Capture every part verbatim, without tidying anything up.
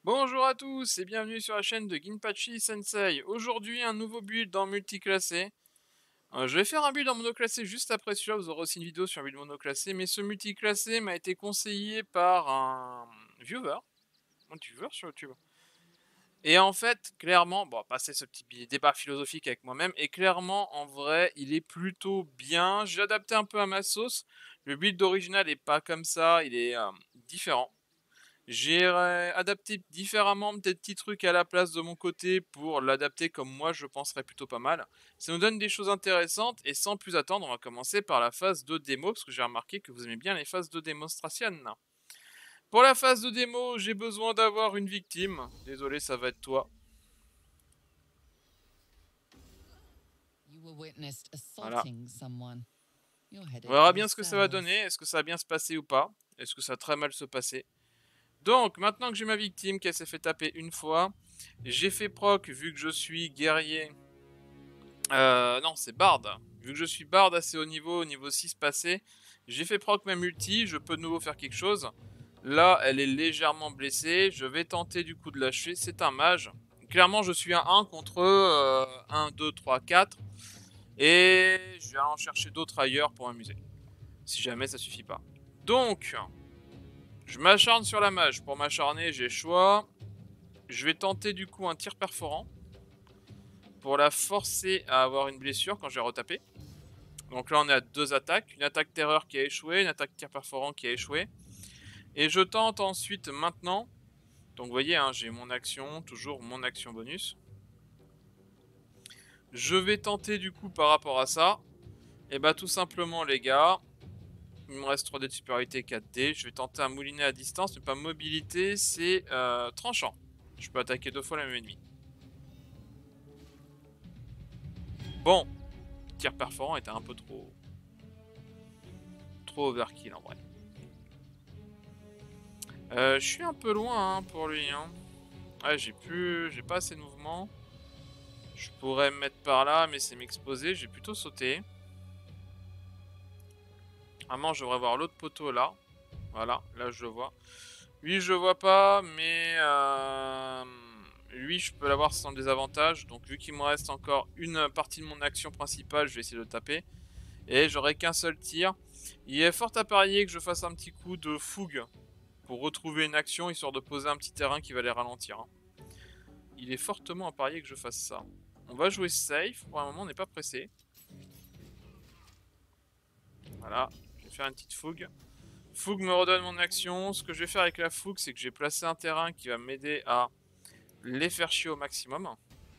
Bonjour à tous et bienvenue sur la chaîne de Ginpachi Sensei. Aujourd'hui, un nouveau build en multiclassé. Euh, je vais faire un build en monoclassé juste après celui-là, vous aurez aussi une vidéo sur un build monoclassé, mais ce multiclassé m'a été conseillé par un viewer, un viewer sur YouTube. Et en fait, clairement, bon, passer ce petit débat philosophique avec moi-même, et clairement, en vrai, il est plutôt bien. J'ai adapté un peu à ma sauce. Le build original n'est pas comme ça, il est euh, différent. J'ai euh, adapté différemment des petits trucs à la place de mon côté pour l'adapter comme moi je penserais plutôt pas mal. Ça nous donne des choses intéressantes et sans plus attendre, on va commencer par la phase de démo parce que j'ai remarqué que vous aimez bien les phases de démonstration. Pour la phase de démo, j'ai besoin d'avoir une victime. Désolé, ça va être toi. Voilà. On verra bien ce que ça va donner. Est-ce que ça va bien se passer ou pas? Est-ce que ça va très mal se passer? Donc, maintenant que j'ai ma victime, qu'elle s'est fait taper une fois, j'ai fait proc, vu que je suis guerrier. Euh, non, c'est Bard. Vu que je suis Bard assez haut niveau, au niveau six passé, j'ai fait proc ma multi, je peux de nouveau faire quelque chose. Là, elle est légèrement blessée, je vais tenter du coup de lâcher, c'est un mage. Clairement, je suis un un contre euh, un, deux, trois, quatre. Et je vais en chercher d'autres ailleurs pour m'amuser. Si jamais ça suffit pas. Donc, je m'acharne sur la mage. Pour m'acharner, j'ai choix. Je vais tenter du coup un tir perforant. Pour la forcer à avoir une blessure quand je vais retaper. Donc là on est à deux attaques. Une attaque terreur qui a échoué, une attaque tir perforant qui a échoué. Et je tente ensuite maintenant. Donc vous voyez, hein, j'ai mon action, toujours mon action bonus. Je vais tenter du coup par rapport à ça. Et bah tout simplement les gars. Il me reste trois dés de supériorité, quatre dés. Je vais tenter un moulinet à distance, mais pas mobilité, c'est euh, tranchant. Je peux attaquer deux fois le même ennemi. Bon, tir perforant était un peu trop... Trop overkill en vrai. Euh, je suis un peu loin hein, pour lui. Hein. Ouais, j'ai plus... J'ai pas assez de mouvement. Je pourrais me mettre par là, mais c'est m'exposer. J'ai plutôt sauté. Vraiment, je devrais voir l'autre poteau là. Voilà, là je le vois. Lui, je le vois pas, mais... Euh... Lui, je peux l'avoir sans désavantage. Donc, vu qu'il me reste encore une partie de mon action principale, je vais essayer de le taper. Et j'aurai qu'un seul tir. Il est fort à parier que je fasse un petit coup de fougue pour retrouver une action, histoire de poser un petit terrain qui va les ralentir. Hein. Il est fortement à parier que je fasse ça. On va jouer safe. Pour un moment, on n'est pas pressé. Voilà, je vais faire une petite fougue. Fougue me redonne mon action. Ce que je vais faire avec la fougue, c'est que j'ai placé un terrain qui va m'aider à les faire chier au maximum.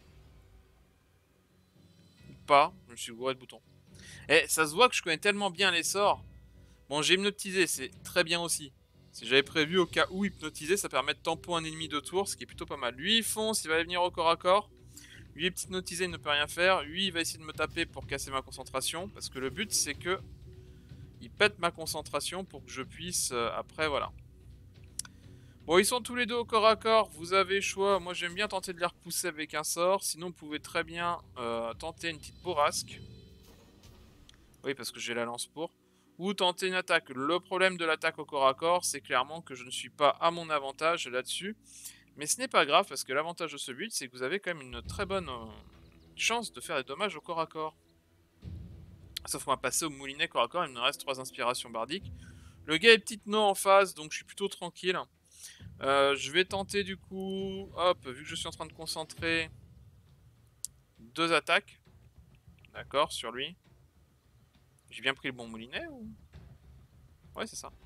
Ou pas, je me suis gouré de boutons. Et ça se voit que je connais tellement bien les sorts. Bon, j'ai hypnotisé, c'est très bien aussi. Si j'avais prévu au cas où hypnotiser, ça permet de tempo un ennemi de tour, ce qui est plutôt pas mal. Lui, il fonce, il va venir au corps à corps. Lui, est hypnotisé, il ne peut rien faire. Lui, il va essayer de me taper pour casser ma concentration. Parce que le but, c'est que il pète ma concentration pour que je puisse... Euh, après, voilà. Bon, ils sont tous les deux au corps à corps. Vous avez choix. Moi, j'aime bien tenter de les repousser avec un sort. Sinon, vous pouvez très bien euh, tenter une petite bourrasque. Oui, parce que j'ai la lance pour. Ou tenter une attaque. Le problème de l'attaque au corps à corps, c'est clairement que je ne suis pas à mon avantage là-dessus. Mais ce n'est pas grave, parce que l'avantage de ce build, c'est que vous avez quand même une très bonne euh, chance de faire des dommages au corps à corps. Sauf qu'on va passer au moulinet corps à corps, il me reste trois inspirations bardiques. Le gars est petite no en phase, donc je suis plutôt tranquille. Euh, je vais tenter du coup, hop, vu que je suis en train de concentrer, deux attaques. D'accord, sur lui. J'ai bien pris le bon moulinet ou... Ouais, c'est ça.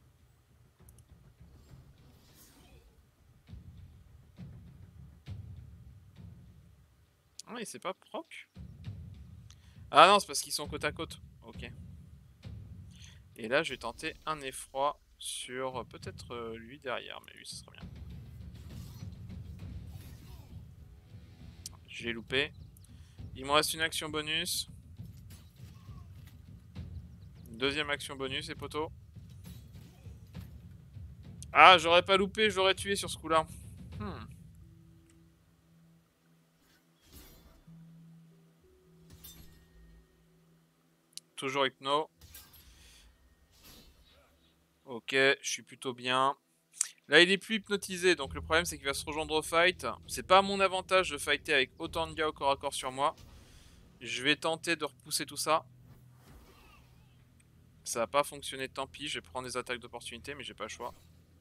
Ah, il s'est pas proc. Ah non, c'est parce qu'ils sont côte à côte. Ok. Et là, je vais tenter un effroi sur euh, peut-être euh, lui derrière, mais lui, ça sera bien. J'ai loupé. Il me reste une action bonus. Une deuxième action bonus, et poteau. Ah, j'aurais pas loupé, j'aurais tué sur ce coup-là. Hmm. Toujours hypno. Ok, je suis plutôt bien. Là, il est plus hypnotisé, donc le problème, c'est qu'il va se rejoindre au fight. C'est pas à mon avantage de fighter avec autant de gars au corps à corps sur moi. Je vais tenter de repousser tout ça. Ça va pas fonctionner, tant pis. Je vais prendre des attaques d'opportunité, mais j'ai pas le choix.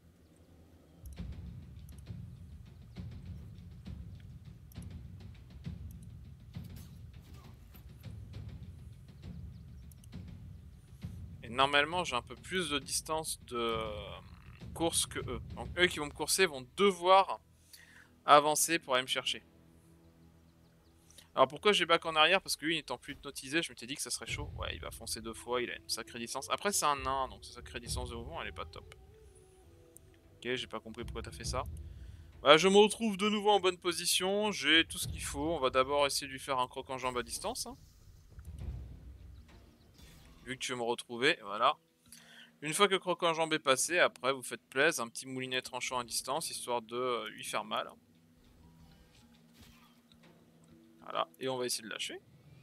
Et normalement, j'ai un peu plus de distance de course que eux. Donc eux qui vont me courser vont devoir avancer pour aller me chercher. Alors pourquoi j'ai back en arrière? Parce que lui n'étant plus hypnotisé, je m'étais dit que ça serait chaud. Ouais, il va foncer deux fois, il a une sacrée distance. Après c'est un nain, donc sa sacrée distance de mouvement elle est pas top. Ok, j'ai pas compris pourquoi t'as fait ça. Bah, je me retrouve de nouveau en bonne position, j'ai tout ce qu'il faut. On va d'abord essayer de lui faire un croc en jambe à distance. Hein. Vu que tu veux me retrouver, voilà. Une fois que le croc en jambe est passé, après vous faites plaisir, un petit moulinet tranchant à distance, histoire de euh, lui faire mal. Voilà, et on va essayer de lâcher.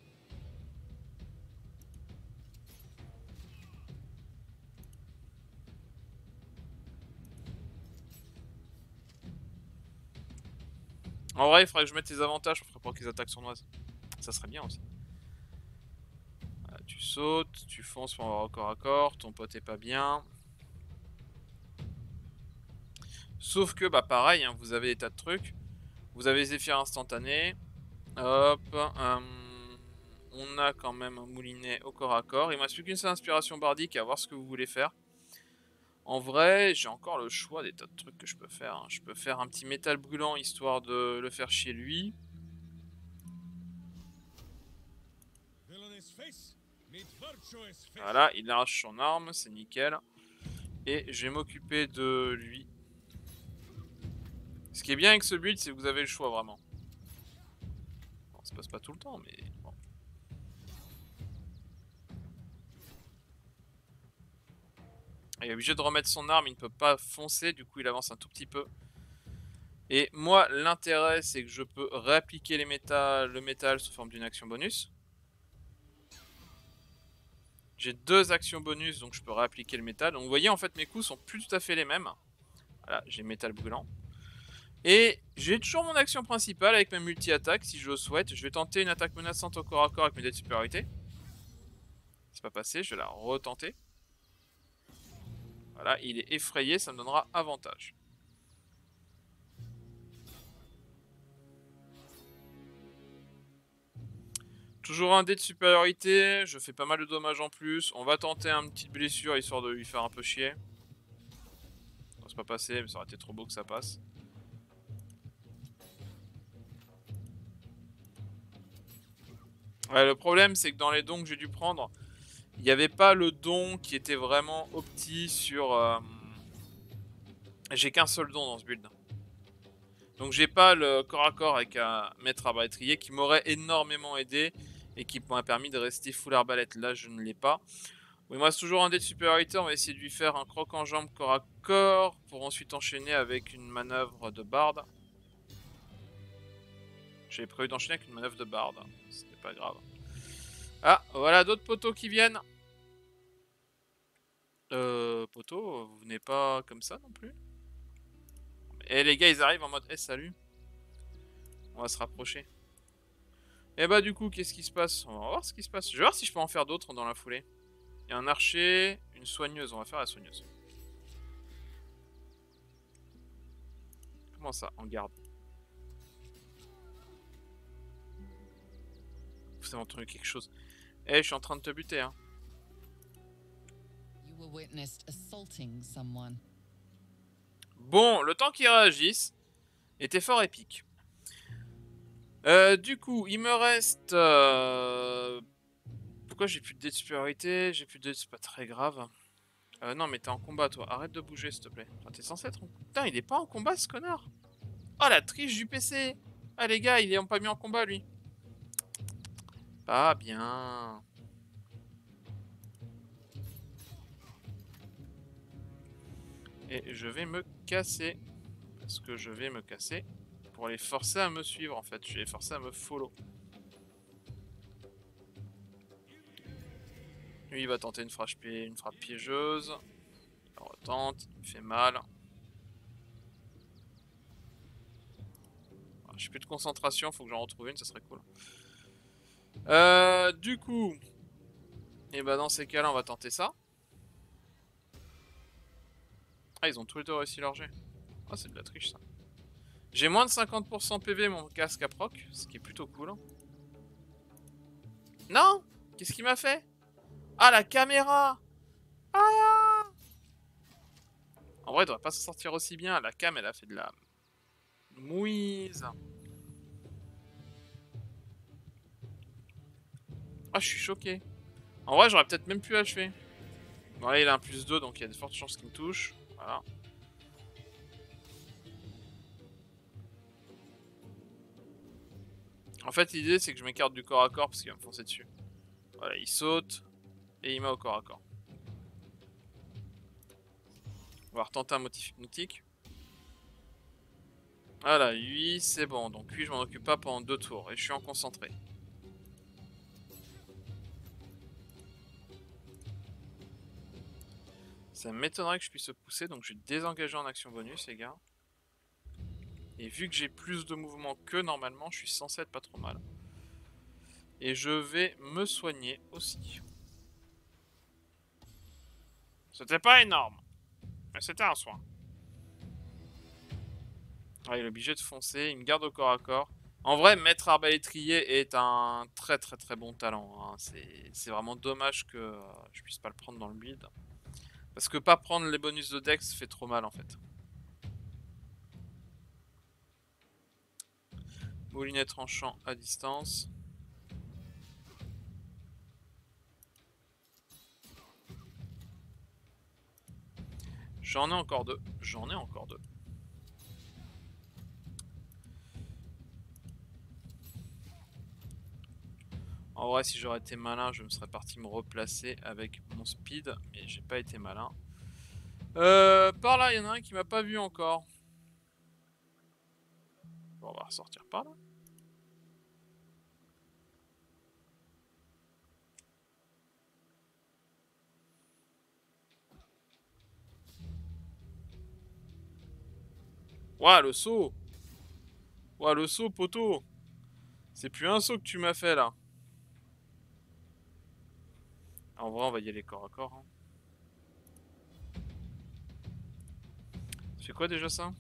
En vrai, il faudrait que je mette les avantages pour qu'ils attaquent sournoises. Ça serait bien aussi. Voilà, tu sautes, tu fonces pour avoir au corps à corps, ton pote est pas bien. Sauf que, bah pareil, hein, vous avez des tas de trucs. Vous avez Zéphyr instantané. Hop. Euh, on a quand même un moulinet au corps à corps. Il me reste plus qu'une seule inspiration bardique à voir ce que vous voulez faire. En vrai, j'ai encore le choix des tas de trucs que je peux faire. Hein. Je peux faire un petit métal brûlant histoire de le faire chier lui. Voilà, il arrache son arme, c'est nickel. Et je vais m'occuper de lui. Ce qui est bien avec ce build, c'est que vous avez le choix vraiment. Bon, ça passe pas tout le temps, mais bon. Il est obligé de remettre son arme, il ne peut pas foncer, du coup il avance un tout petit peu. Et moi, l'intérêt, c'est que je peux réappliquer les métal, le métal sous forme d'une action bonus. J'ai deux actions bonus, donc je peux réappliquer le métal. Donc vous voyez, en fait, mes coups sont plus tout à fait les mêmes. Voilà, j'ai métal brûlant. Et j'ai toujours mon action principale avec ma multi-attaque, si je le souhaite. Je vais tenter une attaque menaçante au corps à corps avec mes dés de supériorité. C'est pas passé, je vais la retenter. Voilà, il est effrayé, ça me donnera avantage. Toujours un dé de supériorité, je fais pas mal de dommages en plus. On va tenter une petite blessure histoire de lui faire un peu chier. Non, c'est pas passé, mais ça aurait été trop beau que ça passe. Ouais, le problème, c'est que dans les dons que j'ai dû prendre, il n'y avait pas le don qui était vraiment opti sur... Euh... J'ai qu'un seul don dans ce build. Donc j'ai pas le corps à corps avec un maître arbalétrier qui m'aurait énormément aidé et qui m'a permis de rester full arbalète. Là, je ne l'ai pas. Il me reste toujours un dé de supériorité, on va essayer de lui faire un croc en jambe corps à corps pour ensuite enchaîner avec une manœuvre de barde. J'avais prévu d'enchaîner avec une manœuvre de barde, ce n'est pas grave. Ah, voilà d'autres poteaux qui viennent. Euh, poteau, vous venez pas comme ça non plus? Et les gars, ils arrivent en mode eh, salut. On va se rapprocher. Et bah du coup, qu'est-ce qui se passe? On va voir ce qui se passe. Je vais voir si je peux en faire d'autres dans la foulée. Il y a un archer, une soigneuse, on va faire la soigneuse. Comment ça, en garde? Vous avez entendu quelque chose? Eh, hey, je suis en train de te buter, hein. Bon, le temps qu'ils réagissent était fort épique. Euh, du coup, il me reste... Euh... Pourquoi j'ai plus de dés de supériorité? J'ai plus de dés, c'est pas très grave. Euh, non, mais t'es en combat, toi. Arrête de bouger, s'il te plaît. Enfin, t'es censé être en... Putain, il est pas en combat, ce connard. Oh, la triche du P C. Ah, les gars, il est pas mis en combat, lui. Pas bien. Et je vais me casser. Parce que je vais me casser. Pour les forcer à me suivre, en fait. Je vais les forcer à me follow. Lui, il va tenter une frappe, une frappe piégeuse. Il retente, il me fait mal. J'ai plus de concentration, faut que j'en retrouve une, ça serait cool. Euh, du coup, et bah dans ces cas-là, on va tenter ça. Ah, ils ont tous les deux réussi leur jet. Ah, c'est de la triche ça. J'ai moins de cinquante pour cent P V mon casque à proc, ce qui est plutôt cool. Non! Qu'est-ce qu'il m'a fait? Ah, la caméra! Ah! En vrai, il devrait pas s'en sortir aussi bien. La cam, elle a fait de la mouise. Ah, je suis choqué. En vrai, j'aurais peut-être même pu achever. Bon, là, il a un plus deux, donc il y a de fortes chances qu'il me touche. Voilà. En fait, l'idée, c'est que je m'écarte du corps à corps parce qu'il va me foncer dessus. Voilà, il saute et il met au corps à corps. On va retenter un motif hypnotique. Voilà, lui, c'est bon. Donc lui, je m'en occupe pas pendant deux tours et je suis en concentré. Ça m'étonnerait que je puisse se pousser, donc je vais désengager en action bonus, les gars. Et vu que j'ai plus de mouvement que normalement, je suis censé être pas trop mal. Et je vais me soigner aussi. C'était pas énorme, mais c'était un soin. Ah, il est obligé de foncer, il me garde au corps à corps. En vrai, maître arbalétrier est un très très très bon talent. Hein. C'est vraiment dommage que euh, je puisse pas le prendre dans le build. Parce que pas prendre les bonus de Dex fait trop mal en fait. Moulinet tranchant à distance. J'en ai encore deux. J'en ai encore deux. En vrai, si j'aurais été malin, je me serais parti me replacer avec mon speed. Mais j'ai pas été malin. Euh, par là, il y en a un qui m'a pas vu encore. Bon, on va ressortir par là. Ouah, le saut! Ouah, le saut, poteau! C'est plus un saut que tu m'as fait là. En vrai, on va y aller corps à corps. Hein. C'est quoi déjà ça?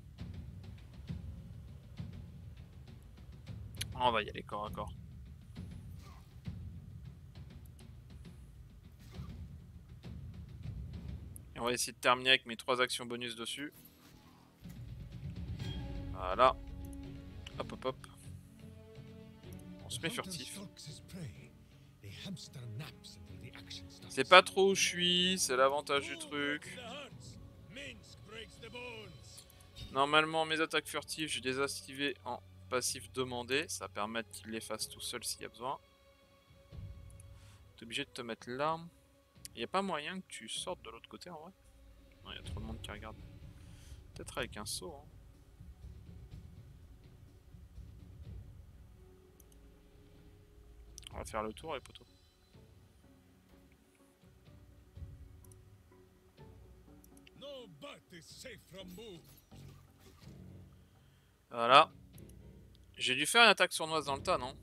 On va y aller corps à corps. Et on va essayer de terminer avec mes trois actions bonus dessus. Voilà. Hop hop hop. On se met furtif. C'est pas trop où je suis, c'est l'avantage du truc. Normalement, mes attaques furtives, je les ai activées en passif demandé. Ça permet qu'il les fasse tout seul s'il y a besoin. T'es obligé de te mettre là. Il n'y a pas moyen que tu sortes de l'autre côté en vrai? Non, il y a trop de monde qui regarde. Peut-être avec un saut. Hein. On va faire le tour les poteaux. Voilà. J'ai dû faire une attaque sournoise dans le tas, non?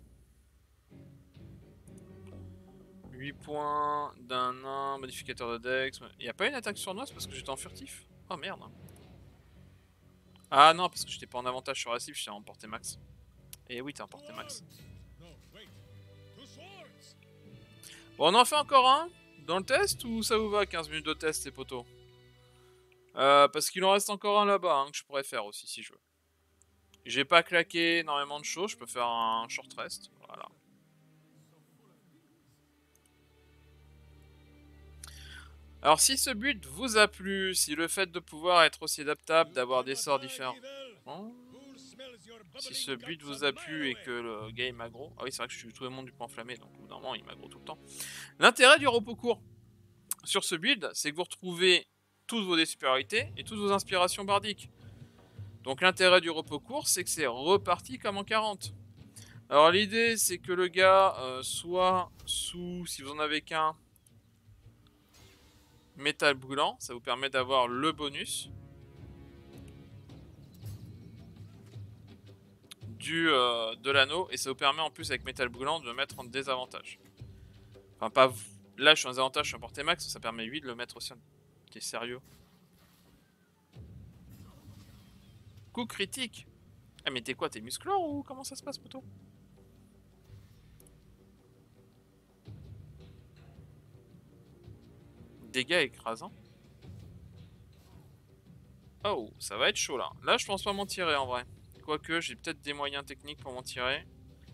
huit points d'un nain, modificateur de Dex. Il n'y a pas une attaque sournoise parce que j'étais en furtif? Oh merde. Ah non, parce que j'étais pas en avantage sur la cible, j'étais en portée max. Et oui, t'es en portée max. Bon, on en fait encore un dans le test ou ça vous va quinze minutes de test, les potos? euh, Parce qu'il en reste encore un là-bas hein, que je pourrais faire aussi si je veux. J'ai pas claqué énormément de choses, je peux faire un short rest. Voilà. Alors si ce build vous a plu, si le fait de pouvoir être aussi adaptable, d'avoir des sorts différents... Oh. Si ce build vous a plu et que le game aggro... Ah oui c'est vrai que je suis tout le monde du point enflammé, donc normalement il m'aggro tout le temps. L'intérêt du repos court sur ce build, c'est que vous retrouvez toutes vos supériorités et toutes vos inspirations bardiques. Donc l'intérêt du repos court, c'est que c'est reparti comme en quarante. Alors l'idée, c'est que le gars euh, soit sous, si vous en avez qu'un, métal brûlant, ça vous permet d'avoir le bonus. du, euh, de l'anneau. Et ça vous permet en plus avec métal brûlant de le mettre en désavantage. Enfin pas... Là je suis en désavantage, je suis en portée max, ça permet lui de le mettre aussi en... T'es sérieux? Coup critique. Ah mais t'es quoi? T'es musclore ou comment ça se passe plutôt? Dégâts écrasants. Oh, ça va être chaud là. Là je pense pas m'en tirer en vrai. Quoique j'ai peut-être des moyens techniques pour m'en tirer.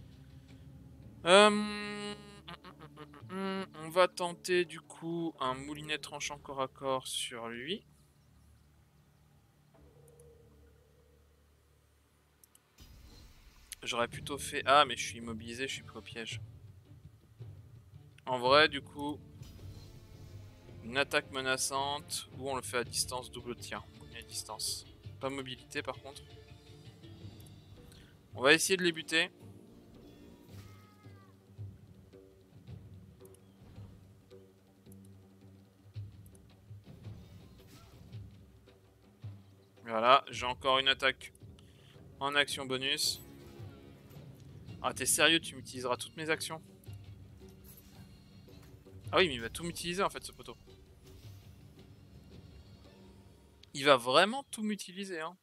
Euh... On va tenter du coup un moulinet tranchant corps à corps sur lui. J'aurais plutôt fait... Ah mais je suis immobilisé, je suis pris au piège. En vrai du coup... Une attaque menaçante ou on le fait à distance double tir. À distance. Pas mobilité par contre. On va essayer de les buter. Voilà, j'ai encore une attaque en action bonus. Ah t'es sérieux, tu m'utiliseras toutes mes actions? Ah oui mais il va tout m'utiliser en fait ce poteau. Il va vraiment tout m'utiliser hein.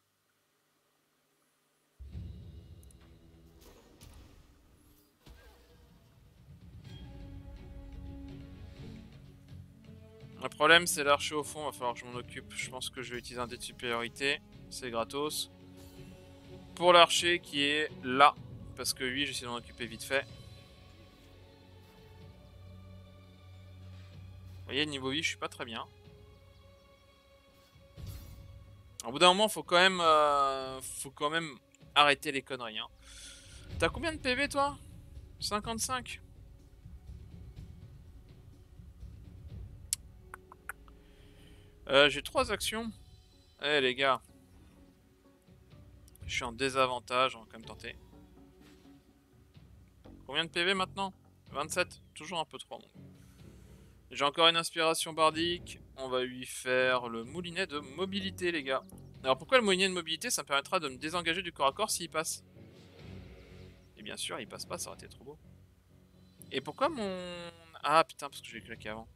Le problème c'est l'archer au fond, va falloir que je m'en occupe. Je pense que je vais utiliser un dé de supériorité. C'est gratos. Pour l'archer qui est là. Parce que lui j'essaie de m'en occuper vite fait. Vous voyez niveau vie je suis pas très bien. Au bout d'un moment faut quand même euh, faut quand même arrêter les conneries hein. T'as combien de P V toi? cinquante-cinq. Euh, j'ai trois actions. Eh les gars. Je suis en désavantage, on va quand même tenter. Combien de P V maintenant? vingt-sept, toujours un peu trop. J'ai encore une inspiration bardique. On va lui faire le moulinet de mobilité les gars. Alors pourquoi le moulinet de mobilité? Ça me permettra de me désengager du corps à corps s'il passe. Et bien sûr il passe pas, ça aurait été trop beau. Et pourquoi mon... Ah putain parce que je l'ai claqué avant.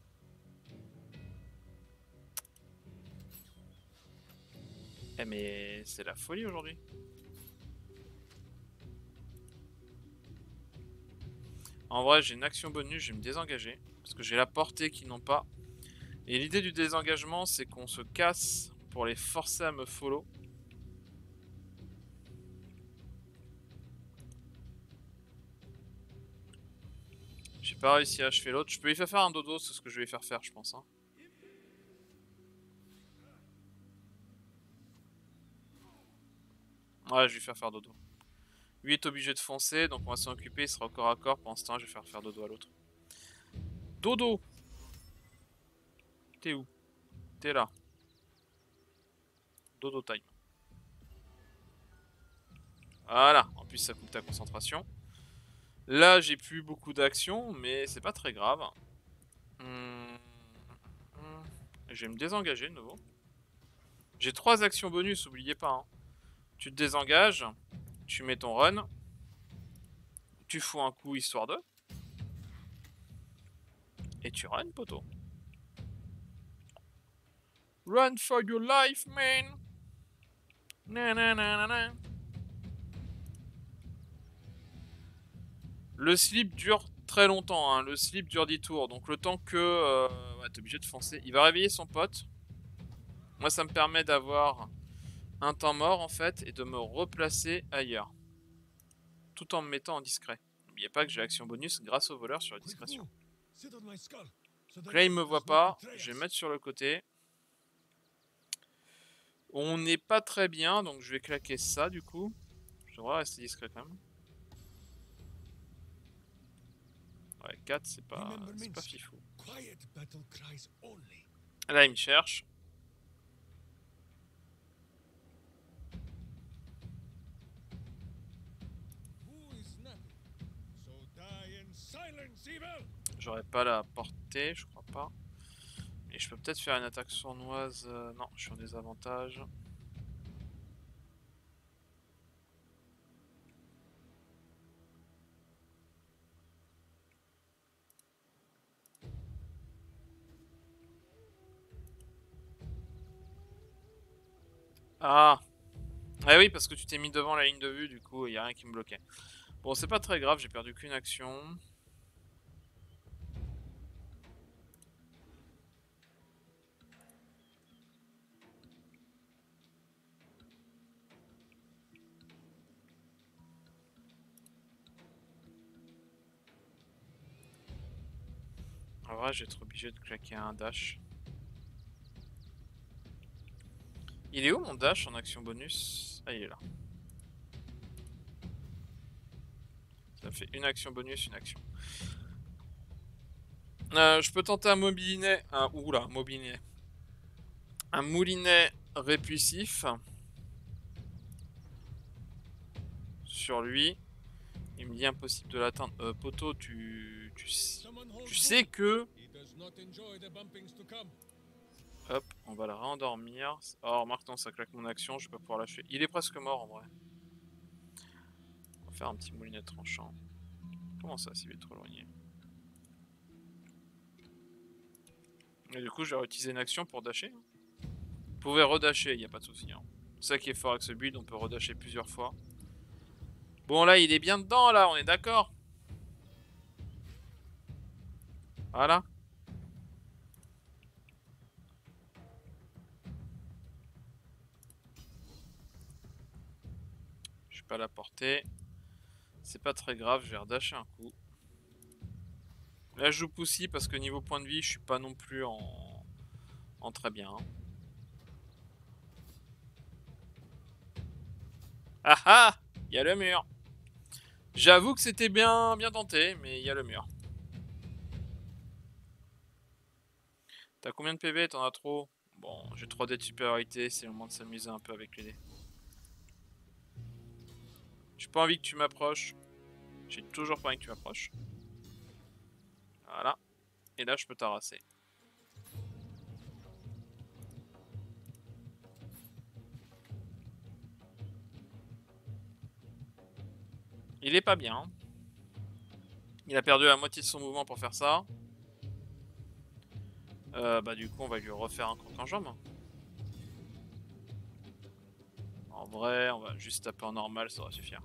Eh mais c'est la folie aujourd'hui. En vrai j'ai une action bonus, je vais me désengager. Parce que j'ai la portée qu'ils n'ont pas. Et l'idée du désengagement c'est qu'on se casse pour les forcer à me follow. J'ai pas réussi à achever l'autre. Je peux lui faire faire un dodo, c'est ce que je vais lui faire faire je pense. Hein. Ouais, je vais lui faire faire dodo. Lui est obligé de foncer, donc on va s'en occuper, il sera au corps à corps. Pendant ce temps, je vais faire faire dodo à l'autre. Dodo! T'es où? T'es là. Dodo time. Voilà, en plus ça coupe ta concentration. Là, j'ai plus beaucoup d'actions, mais c'est pas très grave. Hum... Je vais me désengager de nouveau. J'ai trois actions bonus, oubliez pas. Hein. Tu te désengages, tu mets ton run, tu fous un coup histoire de, et tu run, poteau. Run for your life, man! Nanana. Le slip dure très longtemps, hein. Le slip dure dix tours, donc le temps que... Euh, ouais, t'es obligé de foncer. Il va réveiller son pote. Moi, ça me permet d'avoir un temps mort, en fait, et de me replacer ailleurs. Tout en me mettant en discret. N'oubliez pas que j'ai l'action bonus grâce au voleur sur la discrétion. Donc là, il me voit pas. Je vais me mettre sur le côté. On n'est pas très bien, donc je vais claquer ça, du coup. Je devrais rester discret, quand même. Ouais, quatre, c'est pas, c'est pas fifou. Là, il me cherche. J'aurais pas la portée, je crois pas. Et je peux peut-être faire une attaque sournoise. Euh, non, je suis en désavantage. Ah. Ah oui, parce que tu t'es mis devant la ligne de vue, du coup, il n'y a rien qui me bloquait. Bon, c'est pas très grave, j'ai perdu qu'une action. En vrai, je vais être obligé de claquer un dash. Il est où mon dash en action bonus? Ah, il est là. Ça fait une action bonus, une action. Euh, je peux tenter un mobilinet. Un, oula, un mobilinet. Un moulinet répulsif. Sur lui. Il me dit impossible de l'atteindre. Euh, poteau, tu, tu. Tu sais que. Hop, on va le réendormir. Oh, remarque, non, ça claque mon action, je vais pas pouvoir lâcher. Il est presque mort en vrai. On va faire un petit moulinet tranchant. Comment ça, s'il est trop éloigné? Et du coup, je vais réutiliser une action pour dasher. Vous pouvez redasher, il n'y a pas de souci. Hein. C'est ça qui est fort avec ce build, on peut redasher plusieurs fois. Bon, là, il est bien dedans, là, on est d'accord. Voilà. Je suis pas à la portée. C'est pas très grave, je vais redasher un coup. Là, je joue Poussy parce que niveau point de vie, je suis pas non plus en, en très bien. Hein. Ah ah, il y a le mur. J'avoue que c'était bien, bien tenté, mais il y a le mur. T'as combien de P V? T'en as trop? Bon, j'ai trois dés de supériorité, c'est le moment de s'amuser un peu avec les dés. J'ai pas envie que tu m'approches. J'ai toujours pas envie que tu m'approches. Voilà. Et là, je peux t'arraser. Il est pas bien. Il a perdu la moitié de son mouvement pour faire ça. Euh, bah du coup, on va lui refaire un croc en jambe. En vrai, on va juste taper en normal, ça va suffire.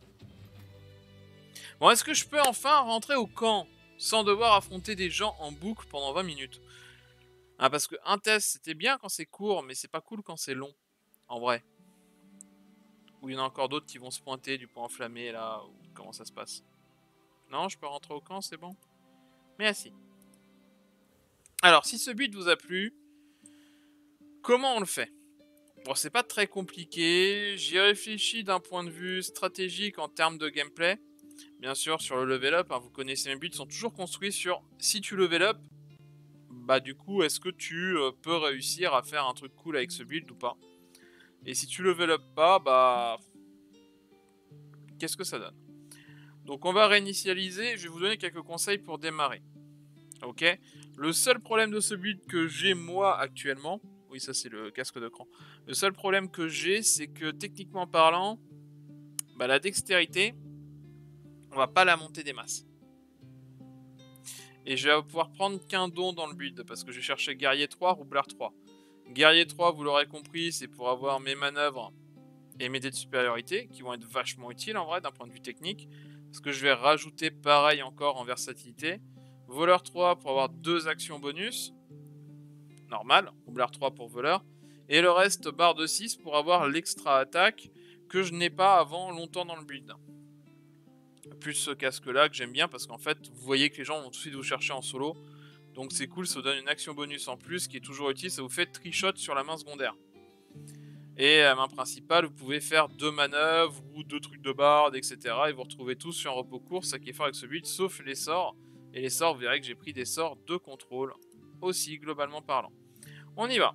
Bon, est-ce que je peux enfin rentrer au camp sans devoir affronter des gens en boucle pendant vingt minutes? Ah, parce que un test, c'était bien quand c'est court, mais c'est pas cool quand c'est long. En vrai. Ou il y en a encore d'autres qui vont se pointer du point enflammé là, ou comment ça se passe? Non, je peux rentrer au camp, c'est bon? Merci. Alors, si ce build vous a plu, comment on le fait? Bon, c'est pas très compliqué, j'y réfléchis d'un point de vue stratégique en termes de gameplay. Bien sûr, sur le level up, hein, vous connaissez mes builds, sont toujours construits sur si tu level up, bah du coup, est-ce que tu euh, peux réussir à faire un truc cool avec ce build ou pas? Et si tu level up pas, bah qu'est-ce que ça donne? Donc on va réinitialiser, je vais vous donner quelques conseils pour démarrer. Ok? Le seul problème de ce build que j'ai moi actuellement, oui ça c'est le casque de cran, le seul problème que j'ai c'est que techniquement parlant, bah, la dextérité, on va pas la monter des masses. Et je vais pouvoir prendre qu'un don dans le build, parce que je vais chercher guerrier trois, roublard trois. Guerrier trois, vous l'aurez compris, c'est pour avoir mes manœuvres et mes dés de supériorité, qui vont être vachement utiles en vrai d'un point de vue technique, parce que je vais rajouter pareil encore en versatilité. Voleur trois pour avoir deux actions bonus, normal, roublard trois pour voleur, et le reste barre de six pour avoir l'extra attaque que je n'ai pas avant longtemps dans le build. Plus ce casque là que j'aime bien parce qu'en fait vous voyez que les gens vont tout de suite vous chercher en solo, donc c'est cool, ça vous donne une action bonus en plus qui est toujours utile, ça vous fait trichot sur la main secondaire. Et à main principale, vous pouvez faire deux manœuvres ou deux trucs de barde, et cetera. Et vous retrouvez tous sur un repos court, ça qui est fort avec ce build, sauf les sorts. Et les sorts, vous verrez que j'ai pris des sorts de contrôle aussi, globalement parlant. On y va.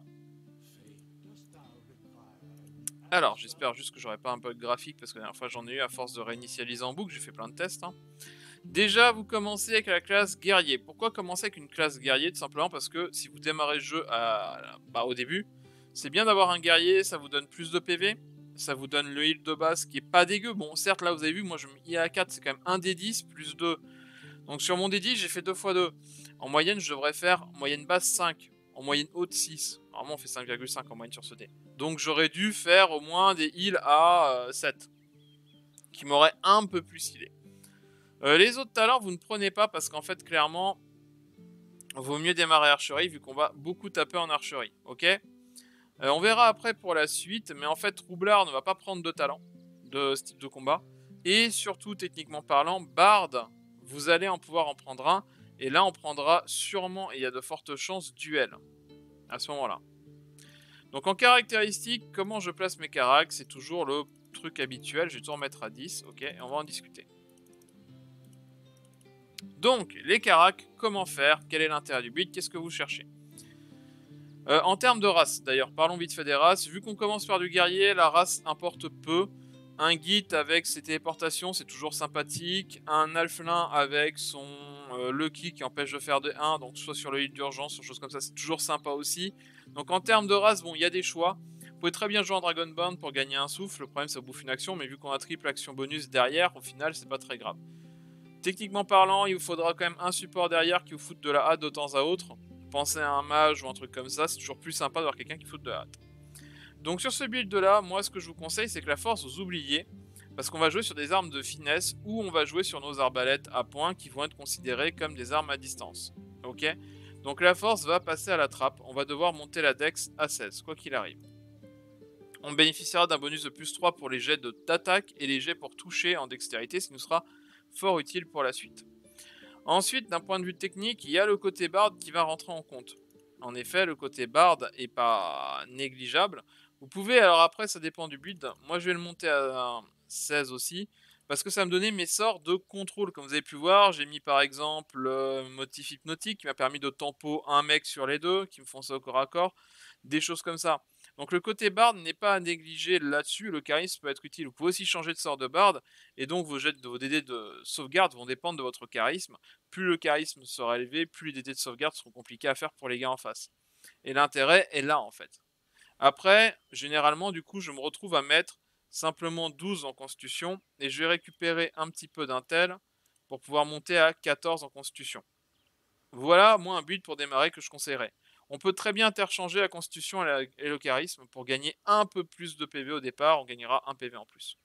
Alors, j'espère juste que j'aurai pas un bug graphique, parce que la dernière fois j'en ai eu à force de réinitialiser en boucle, j'ai fait plein de tests. Hein. Déjà, vous commencez avec la classe guerrier. Pourquoi commencer avec une classe guerrier? Tout simplement parce que si vous démarrez le jeu à, bah, au début, c'est bien d'avoir un guerrier, ça vous donne plus de P V, ça vous donne le heal de base qui est pas dégueu. Bon, certes, là, vous avez vu, moi je me I A quatre, c'est quand même un D dix plus deux. Donc sur mon D dix, j'ai fait deux fois deux. En moyenne, je devrais faire en moyenne basse cinq, en moyenne haute six. Normalement, on fait cinq virgule cinq en moyenne sur ce dé. Donc j'aurais dû faire au moins des heals à euh, sept. Qui m'auraient un peu plus healé. Euh, les autres talents, vous ne prenez pas parce qu'en fait, clairement, vaut mieux démarrer archerie vu qu'on va beaucoup taper en archerie. Ok, euh, on verra après pour la suite, mais en fait, Roublard ne va pas prendre de talent de ce type de combat. Et surtout, techniquement parlant, Bard, vous allez en pouvoir en prendre un. Et là, on prendra sûrement, et il y a de fortes chances, duel. À ce moment-là. Donc en caractéristique, comment je place mes caracs, c'est toujours le truc habituel. Je vais tout remettre à dix, ok, et on va en discuter. Donc, les caracs, comment faire? Quel est l'intérêt du build? Qu'est-ce que vous cherchez? euh, En termes de race, d'ailleurs, parlons vite fait des races. Vu qu'on commence par du guerrier, la race importe peu. Un Git avec ses téléportations, c'est toujours sympathique. Un Alphelin avec son euh, Lucky qui empêche de faire de un, donc soit sur le heal d'urgence, sur choses comme ça, c'est toujours sympa aussi. Donc en termes de race, bon, il y a des choix. Vous pouvez très bien jouer en Dragonborn pour gagner un souffle. Le problème, ça bouffe une action, mais vu qu'on a triple action bonus derrière, au final, c'est pas très grave. Techniquement parlant, il vous faudra quand même un support derrière qui vous foute de la hâte de temps à autre. Pensez à un mage ou un truc comme ça, c'est toujours plus sympa d'avoir quelqu'un qui foute de la hâte. Donc sur ce build là, moi ce que je vous conseille c'est que la force vous oubliez, parce qu'on va jouer sur des armes de finesse ou on va jouer sur nos arbalètes à poing qui vont être considérées comme des armes à distance. Ok? Donc la force va passer à la trappe, on va devoir monter la dex à seize, quoi qu'il arrive. On bénéficiera d'un bonus de plus trois pour les jets d'attaque et les jets pour toucher en dextérité, ce qui nous sera fort utile pour la suite. Ensuite, d'un point de vue technique, il y a le côté bard qui va rentrer en compte. En effet, le côté bard est pas négligeable. Vous pouvez, alors après ça dépend du build, moi je vais le monter à seize aussi, parce que ça va me donner mes sorts de contrôle. Comme vous avez pu voir, j'ai mis par exemple le motif hypnotique qui m'a permis de tempo un mec sur les deux, qui me font ça au corps à corps, des choses comme ça. Donc le côté bard n'est pas à négliger là-dessus, le charisme peut être utile. Vous pouvez aussi changer de sort de bard, et donc vos jets de vos D D de sauvegarde vont dépendre de votre charisme. Plus le charisme sera élevé, plus les D D de sauvegarde seront compliqués à faire pour les gars en face. Et l'intérêt est là en fait. Après, généralement, du coup, je me retrouve à mettre simplement douze en constitution et je vais récupérer un petit peu d'intel pour pouvoir monter à quatorze en constitution. Voilà, moi, un build pour démarrer que je conseillerais. On peut très bien interchanger la constitution et, la, et le charisme pour gagner un peu plus de P V au départ, on gagnera un P V en plus.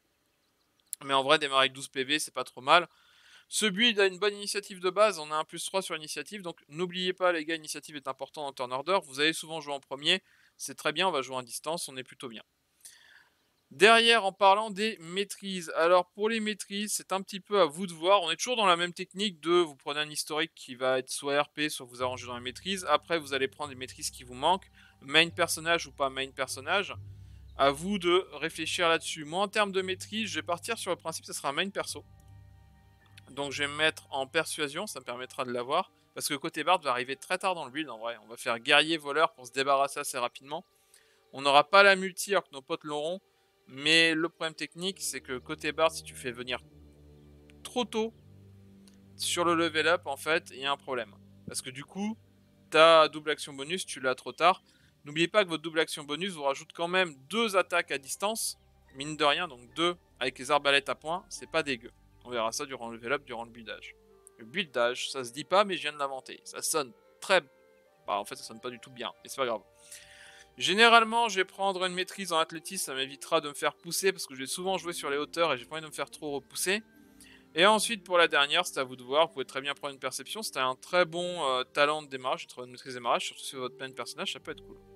Mais en vrai, démarrer avec douze P V, c'est pas trop mal. Ce build a une bonne initiative de base, on a un plus trois sur initiative, donc n'oubliez pas les gars, initiative est important dans turn order, vous allez souvent jouer en premier, c'est très bien, on va jouer en distance, on est plutôt bien. Derrière, en parlant des maîtrises, alors pour les maîtrises, c'est un petit peu à vous de voir, on est toujours dans la même technique de, vous prenez un historique qui va être soit R P, soit vous arrangez dans les maîtrises, après vous allez prendre les maîtrises qui vous manquent, main personnage ou pas main personnage, à vous de réfléchir là-dessus. Moi en termes de maîtrise, je vais partir sur le principe que ce sera un main perso. Donc je vais me mettre en persuasion, ça me permettra de l'avoir. Parce que côté bard va arriver très tard dans le build en vrai. On va faire guerrier voleur pour se débarrasser assez rapidement. On n'aura pas la multi alors que nos potes l'auront. Mais le problème technique c'est que côté bard, si tu fais venir trop tôt sur le level up en fait, il y a un problème. Parce que du coup, ta double action bonus, tu l'as trop tard. N'oubliez pas que votre double action bonus vous rajoute quand même deux attaques à distance. Mine de rien, donc deux avec les arbalètes à poing, c'est pas dégueu. On verra ça durant le level up, durant le buildage. Le buildage, ça se dit pas, mais je viens de l'inventer. Ça sonne très... Bah, en fait, ça sonne pas du tout bien, mais c'est pas grave. Généralement, je vais prendre une maîtrise en athlétisme, ça m'évitera de me faire pousser, parce que je vais souvent jouer sur les hauteurs et j'ai pas envie de me faire trop repousser. Et ensuite, pour la dernière, c'est à vous de voir, vous pouvez très bien prendre une perception. C'était un très bon euh, talent de démarrage, une très bonne maîtrise de démarrage, surtout sur votre plein personnage, ça peut être cool.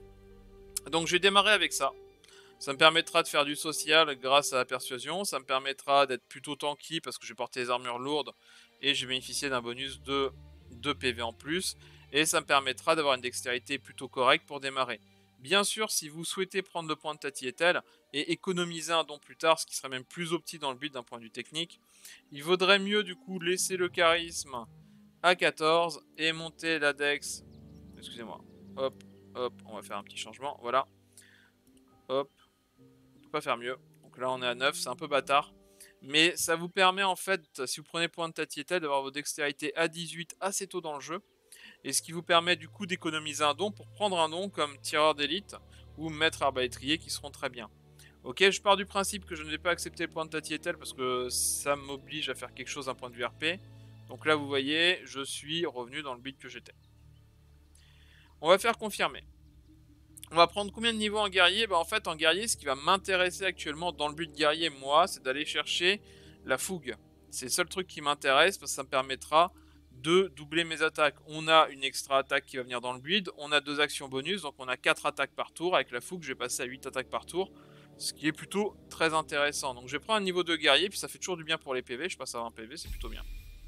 Donc je vais démarrer avec ça. Ça me permettra de faire du social grâce à la persuasion. Ça me permettra d'être plutôt tanky parce que je vais porter les armures lourdes et je vais bénéficier d'un bonus de deux P V en plus. Et ça me permettra d'avoir une dextérité plutôt correcte pour démarrer. Bien sûr, si vous souhaitez prendre le point de Tati Etel et économiser un don plus tard, ce qui serait même plus opti dans le build d'un point de vue technique, il vaudrait mieux du coup laisser le charisme à quatorze et monter la dex. Excusez-moi. Hop, hop, on va faire un petit changement. Voilà. Hop. Pas faire mieux. Donc là on est à neuf, c'est un peu bâtard. Mais ça vous permet en fait, si vous prenez point de Tatietel, d'avoir vos dextérités à dix-huit assez tôt dans le jeu. Et ce qui vous permet du coup d'économiser un don pour prendre un don comme tireur d'élite ou maître arbalétrier qui seront très bien. Ok, je pars du principe que je ne vais pas accepter le point de Tatietel parce que ça m'oblige à faire quelque chose d'un point de vue R P. Donc là vous voyez, je suis revenu dans le build que j'étais. On va faire confirmer. On va prendre combien de niveaux en guerrier? Bah en fait en guerrier, ce qui va m'intéresser actuellement dans le but guerrier, moi, c'est d'aller chercher la fougue. C'est le seul truc qui m'intéresse parce que ça me permettra de doubler mes attaques. On a une extra attaque qui va venir dans le build, on a deux actions bonus, donc on a quatre attaques par tour. Avec la fougue, je vais passer à huit attaques par tour, ce qui est plutôt très intéressant. Donc je vais prendre un niveau de guerrier, puis ça fait toujours du bien pour les P V, je passe à vingt P V, c'est plutôt bien.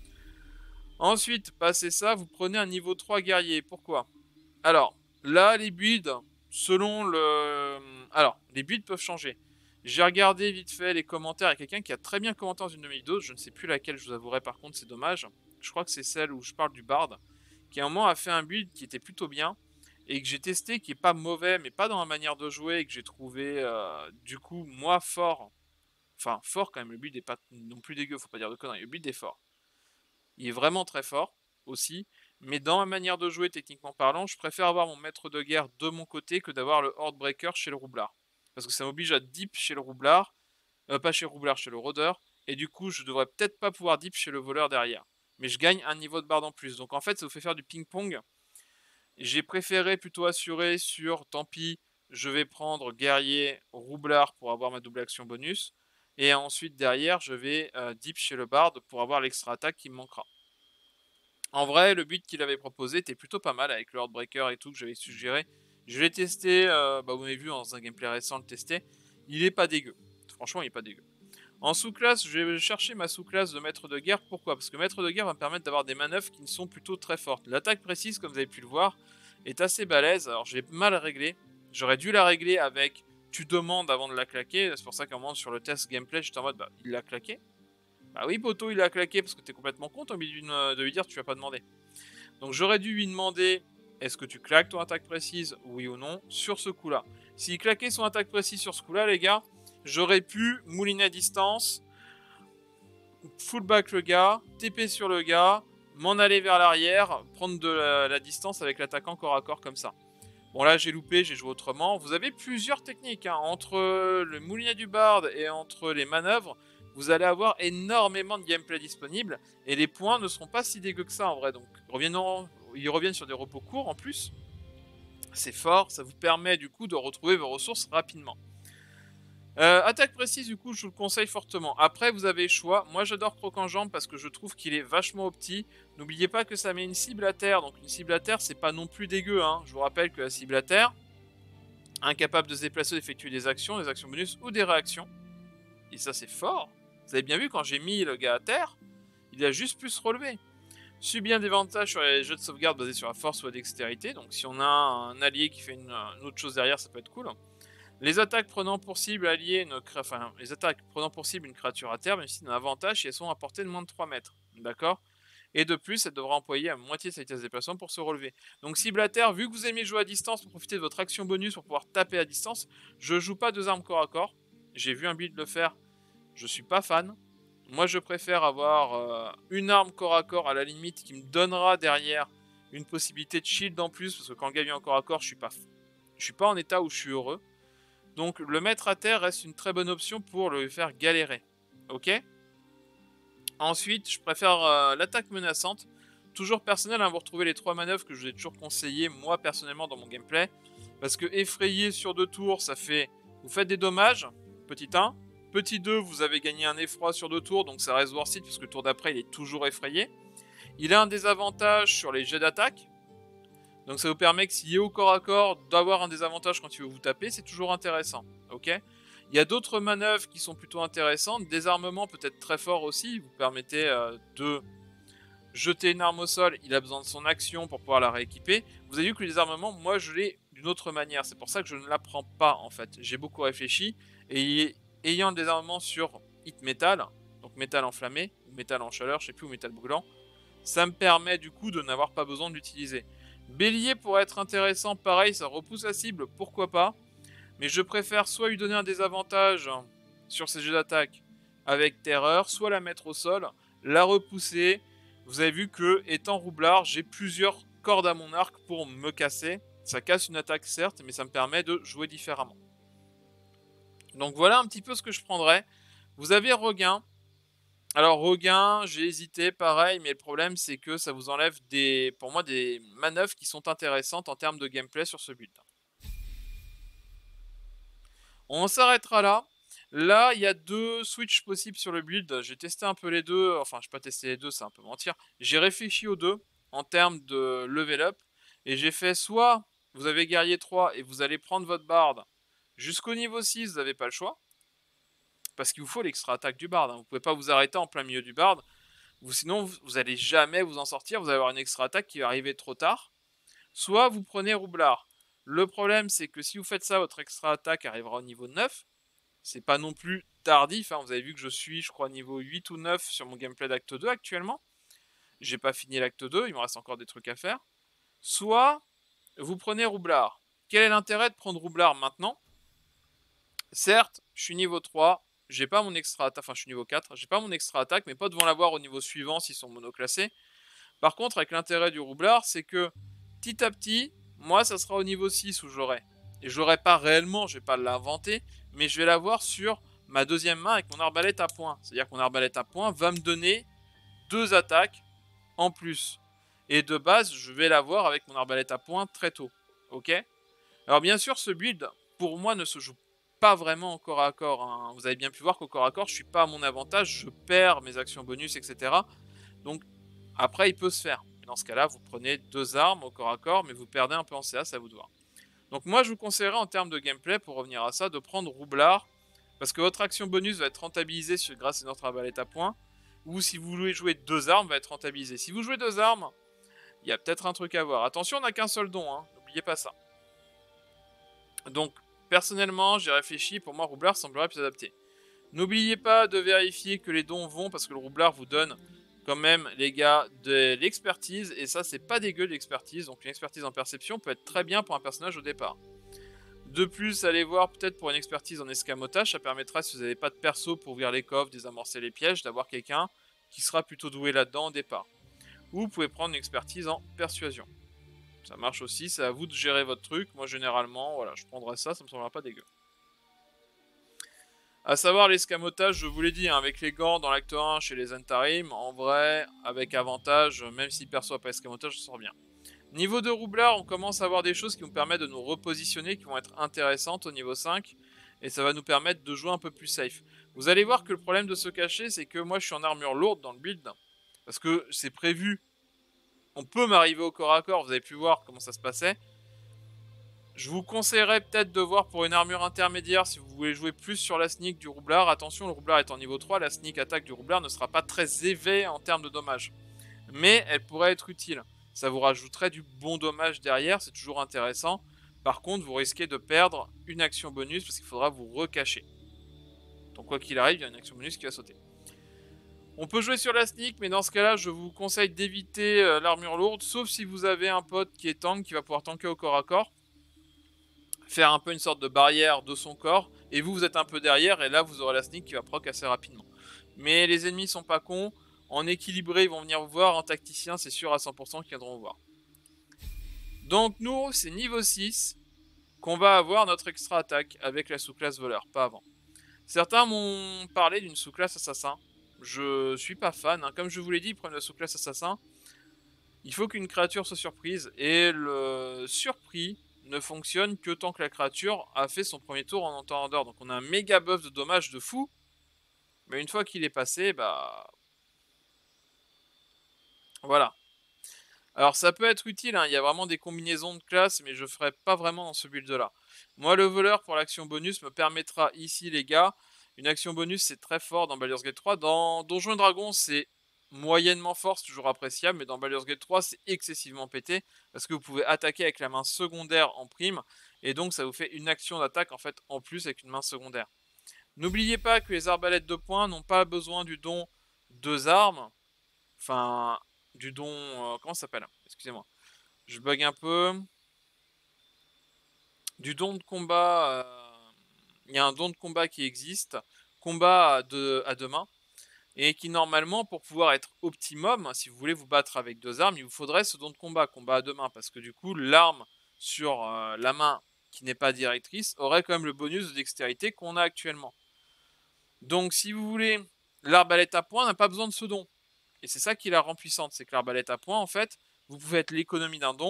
Ensuite, passez ça, vous prenez un niveau trois guerrier. Pourquoi? Alors, là, les builds, selon le... Alors, les builds peuvent changer. J'ai regardé vite fait les commentaires. Il y a quelqu'un qui a très bien commenté dans une de mes vidéos. Je ne sais plus laquelle, je vous avouerai par contre, c'est dommage. Je crois que c'est celle où je parle du Bard. Qui à un moment a fait un build qui était plutôt bien. Et que j'ai testé, qui est pas mauvais, mais pas dans la manière de jouer. Et que j'ai trouvé, euh, du coup, moi, fort. Enfin, fort quand même. Le build est pas non plus dégueu, faut pas dire de conneries. Le build est fort. Il est vraiment très fort aussi. Mais dans ma manière de jouer, techniquement parlant, je préfère avoir mon maître de guerre de mon côté que d'avoir le Horde Breaker chez le roublard. Parce que ça m'oblige à deep chez le roublard. Euh, pas chez le roublard, chez le rôdeur. Et du coup, je devrais peut-être pas pouvoir deep chez le voleur derrière. Mais je gagne un niveau de barde en plus. Donc en fait, ça vous fait faire du ping-pong. J'ai préféré plutôt assurer sur, tant pis, je vais prendre guerrier, roublard pour avoir ma double action bonus. Et ensuite, derrière, je vais euh, deep chez le bard pour avoir l'extra attaque qui me manquera. En vrai, le build qu'il avait proposé était plutôt pas mal avec le Heartbreaker et tout que j'avais suggéré. Je l'ai testé, euh, bah vous m'avez vu dans un gameplay récent le tester. Il est pas dégueu. Franchement, il est pas dégueu. En sous-classe, je vais chercher ma sous-classe de maître de guerre. Pourquoi? Parce que maître de guerre va me permettre d'avoir des manœuvres qui sont plutôt très fortes. L'attaque précise, comme vous avez pu le voir, est assez balèze. Alors, je l'ai mal réglé. J'aurais dû la régler avec tu demandes avant de la claquer. C'est pour ça qu'à un moment, sur le test gameplay, j'étais en mode bah, il l'a claqué. Bah oui, Poto, il a claqué parce que t'es complètement con, t'as envie de lui dire tu vas pas demander. Donc j'aurais dû lui demander est-ce que tu claques ton attaque précise, oui ou non, sur ce coup-là. S'il claquait son attaque précise sur ce coup-là, les gars, j'aurais pu mouliner à distance, full back le gars, T P sur le gars, m'en aller vers l'arrière, prendre de la, la distance avec l'attaquant corps à corps comme ça. Bon là j'ai loupé, j'ai joué autrement. Vous avez plusieurs techniques, hein. Entre le moulinet du bard et entre les manœuvres, vous allez avoir énormément de gameplay disponible. Et les points ne seront pas si dégueux que ça en vrai. Donc reviennent, ils reviennent sur des repos courts en plus. C'est fort, ça vous permet du coup de retrouver vos ressources rapidement. Euh, attaque précise, du coup, je vous le conseille fortement. Après, vous avez le choix. Moi, j'adore Croc en Jambe parce que je trouve qu'il est vachement opti. N'oubliez pas que ça met une cible à terre. Donc, une cible à terre, c'est pas non plus dégueu. Hein. Je vous rappelle que la cible à terre, incapable de se déplacer, d'effectuer des actions, des actions bonus ou des réactions. Et ça, c'est fort. Vous avez bien vu, quand j'ai mis le gars à terre, il a juste pu se relever. Subit un désavantage sur les jeux de sauvegarde basés sur la force ou la dextérité. Donc, si on a un allié qui fait une, une autre chose derrière, ça peut être cool. Les attaques prenant pour cible alliée une enfin, les attaques prenant pour cible une créature à terre bénéficient d'un avantage si elles sont à portée de moins de trois mètres. D'accord? Et de plus, elle devra employer à moitié sa vitesse de déplacement pour se relever. Donc cible à terre, vu que vous aimez jouer à distance pour profiter de votre action bonus pour pouvoir taper à distance, je joue pas deux armes corps à corps. J'ai vu un build le faire, je suis pas fan. Moi je préfère avoir euh, une arme corps à corps à la limite qui me donnera derrière une possibilité de shield en plus, parce que quand le gars vient en corps à corps, je suis pas, je suis pas en état où je suis heureux. Donc le mettre à terre reste une très bonne option pour le faire galérer. Ok? Ensuite, je préfère euh, l'attaque menaçante. Toujours personnel, hein, vous retrouvez les trois manœuvres que je vous ai toujours conseillées, moi personnellement, dans mon gameplay. Parce que effrayer sur deux tours, ça fait... Vous faites des dommages, petit un. Petit deux, vous avez gagné un effroi sur deux tours, donc ça reste worth it, parce que le tour d'après, il est toujours effrayé. Il a un désavantage sur les jets d'attaque. Donc ça vous permet que s'il est au corps à corps, d'avoir un désavantage quand il veut vous taper, c'est toujours intéressant. Ok? Il y a d'autres manœuvres qui sont plutôt intéressantes. Désarmement peut être très fort aussi. Vous permettez euh, de jeter une arme au sol. Il a besoin de son action pour pouvoir la rééquiper. Vous avez vu que le désarmement, moi je l'ai d'une autre manière. C'est pour ça que je ne l'apprends pas en fait. J'ai beaucoup réfléchi. Et ayant le désarmement sur hit metal, donc métal enflammé, ou métal en chaleur, je sais plus, ou métal brûlant, ça me permet du coup de n'avoir pas besoin de l'utiliser. Bélier pourrait être intéressant, pareil, ça repousse la cible, pourquoi pas. Mais je préfère soit lui donner un désavantage sur ses jeux d'attaque avec terreur, soit la mettre au sol, la repousser. Vous avez vu que, étant roublard, j'ai plusieurs cordes à mon arc pour me casser. Ça casse une attaque certes, mais ça me permet de jouer différemment. Donc voilà un petit peu ce que je prendrais. Vous avez Regain. Alors Regain, j'ai hésité, pareil, mais le problème c'est que ça vous enlève des, pour moi des manœuvres qui sont intéressantes en termes de gameplay sur ce build. On s'arrêtera là. Là, il y a deux switches possibles sur le build. J'ai testé un peu les deux. Enfin, je n'ai pas testé les deux, c'est un peu mentir. J'ai réfléchi aux deux en termes de level up. Et j'ai fait soit vous avez guerrier trois et vous allez prendre votre bard jusqu'au niveau six, vous n'avez pas le choix. Parce qu'il vous faut l'extra attaque du bard. Hein. Vous ne pouvez pas vous arrêter en plein milieu du bard. Vous, sinon, vous n'allez jamais vous en sortir. Vous allez avoir une extra attaque qui va arriver trop tard. Soit vous prenez roublard. Le problème, c'est que si vous faites ça, votre extra attaque arrivera au niveau neuf. C'est pas non plus tardif, hein. Vous avez vu que je suis, je crois, niveau huit ou neuf sur mon gameplay d'acte deux actuellement. J'ai pas fini l'acte deux, il me reste encore des trucs à faire. Soit, vous prenez roublard. Quel est l'intérêt de prendre roublard maintenant? Certes, je suis niveau trois, j'ai pas mon extra attaque, enfin je suis niveau quatre, j'ai pas mon extra attaque, mes potes vont l'avoir au niveau suivant s'ils sont monoclassés. Par contre, avec l'intérêt du roublard, c'est que petit à petit, moi ça sera au niveau six où j'aurai. Et je l'aurai pas réellement, je vais pas l'inventer, mais je vais l'avoir sur ma deuxième main avec mon arbalète à poing. C'est-à-dire que mon arbalète à poing va me donner deux attaques en plus. Et de base, je vais l'avoir avec mon arbalète à poing très tôt. Ok? Alors bien sûr, ce build, pour moi, ne se joue pas vraiment au corps à corps. Hein. Vous avez bien pu voir qu'au corps à corps, je suis pas à mon avantage, je perds mes actions bonus, et cetera. Donc après, il peut se faire. Dans ce cas-là, vous prenez deux armes au corps à corps, mais vous perdez un peu en C A, c'est à vous de voir. Donc moi, je vous conseillerais en termes de gameplay, pour revenir à ça, de prendre roublard, parce que votre action bonus va être rentabilisée sur, grâce à notre arbalète à poing, ou si vous voulez jouer deux armes, va être rentabilisée. Si vous jouez deux armes, il y a peut-être un truc à voir. Attention, on n'a qu'un seul don, hein, n'oubliez pas ça. Donc, personnellement, j'ai réfléchi, pour moi, roublard semblerait plus adapté. N'oubliez pas de vérifier que les dons vont, parce que le roublard vous donne quand même, les gars, de l'expertise, et ça, c'est pas dégueu l'expertise, donc une expertise en perception peut être très bien pour un personnage au départ. De plus, allez voir peut-être pour une expertise en escamotage, ça permettra, si vous n'avez pas de perso pour ouvrir les coffres, désamorcer les pièges, d'avoir quelqu'un qui sera plutôt doué là-dedans au départ. Ou vous pouvez prendre une expertise en persuasion. Ça marche aussi, c'est à vous de gérer votre truc. Moi, généralement, voilà, je prendrai ça, ça me semblera pas dégueu. A savoir l'escamotage, je vous l'ai dit, hein, avec les gants dans l'acte un chez les Zentarim, en vrai, avec avantage, même s'il perçoit pas escamotage, ça sort bien. Niveau de roublard, on commence à avoir des choses qui nous permettent de nous repositionner, qui vont être intéressantes au niveau cinq, et ça va nous permettre de jouer un peu plus safe. Vous allez voir que le problème de se cacher, c'est que moi je suis en armure lourde dans le build, parce que c'est prévu. On peut m'arriver au corps à corps, vous avez pu voir comment ça se passait. Je vous conseillerais peut-être de voir pour une armure intermédiaire si vous voulez jouer plus sur la sneak du roublard. Attention, le roublard est en niveau trois, la sneak attaque du roublard ne sera pas très élevée en termes de dommages. Mais elle pourrait être utile. Ça vous rajouterait du bon dommage derrière, c'est toujours intéressant. Par contre, vous risquez de perdre une action bonus parce qu'il faudra vous recacher. Donc quoi qu'il arrive, il y a une action bonus qui va sauter. On peut jouer sur la sneak, mais dans ce cas-là, je vous conseille d'éviter euh, l'armure lourde, sauf si vous avez un pote qui est tank, qui va pouvoir tanker au corps à corps. Faire un peu une sorte de barrière de son corps, et vous, vous êtes un peu derrière, et là, vous aurez la sneak qui va proc assez rapidement. Mais les ennemis sont pas cons, en équilibré, ils vont venir vous voir, en tacticien, c'est sûr à cent pour cent qu'ils viendront vous voir. Donc nous, c'est niveau six qu'on va avoir notre extra attaque avec la sous-classe voleur, pas avant. Certains m'ont parlé d'une sous-classe assassin. Je suis pas fan, hein. Comme je vous l'ai dit, prenez la sous-classe assassin. Il faut qu'une créature soit surprise, et le surpris ne fonctionne que tant que la créature a fait son premier tour en temps d'or. Donc on a un méga buff de dommage de fou, mais une fois qu'il est passé, bah... voilà. Alors ça peut être utile, hein. Il y a vraiment des combinaisons de classes, mais je ne ferai pas vraiment dans ce build là. Moi le voleur pour l'action bonus me permettra ici les gars, une action bonus c'est très fort dans Baldur's Gate trois, dans Donjons et Dragons c'est moyennement fort, c'est toujours appréciable, mais dans Baldur's Gate trois c'est excessivement pété, parce que vous pouvez attaquer avec la main secondaire en prime, et donc ça vous fait une action d'attaque en fait en plus avec une main secondaire. N'oubliez pas que les arbalètes de poing n'ont pas besoin du don deux armes, enfin du don, euh, comment ça s'appelle? Excusez-moi, je bug un peu. Du don de combat, euh, il y a un don de combat qui existe, combat à deux, à deux mains, et qui normalement, pour pouvoir être optimum, si vous voulez vous battre avec deux armes, il vous faudrait ce don de combat, combat à deux mains, parce que du coup, l'arme sur euh, la main qui n'est pas directrice aurait quand même le bonus de dextérité qu'on a actuellement. Donc si vous voulez, l'arbalète à poing n'a pas besoin de ce don. Et c'est ça qui la rend puissante, c'est que l'arbalète à poing, en fait, vous pouvez être l'économie d'un don,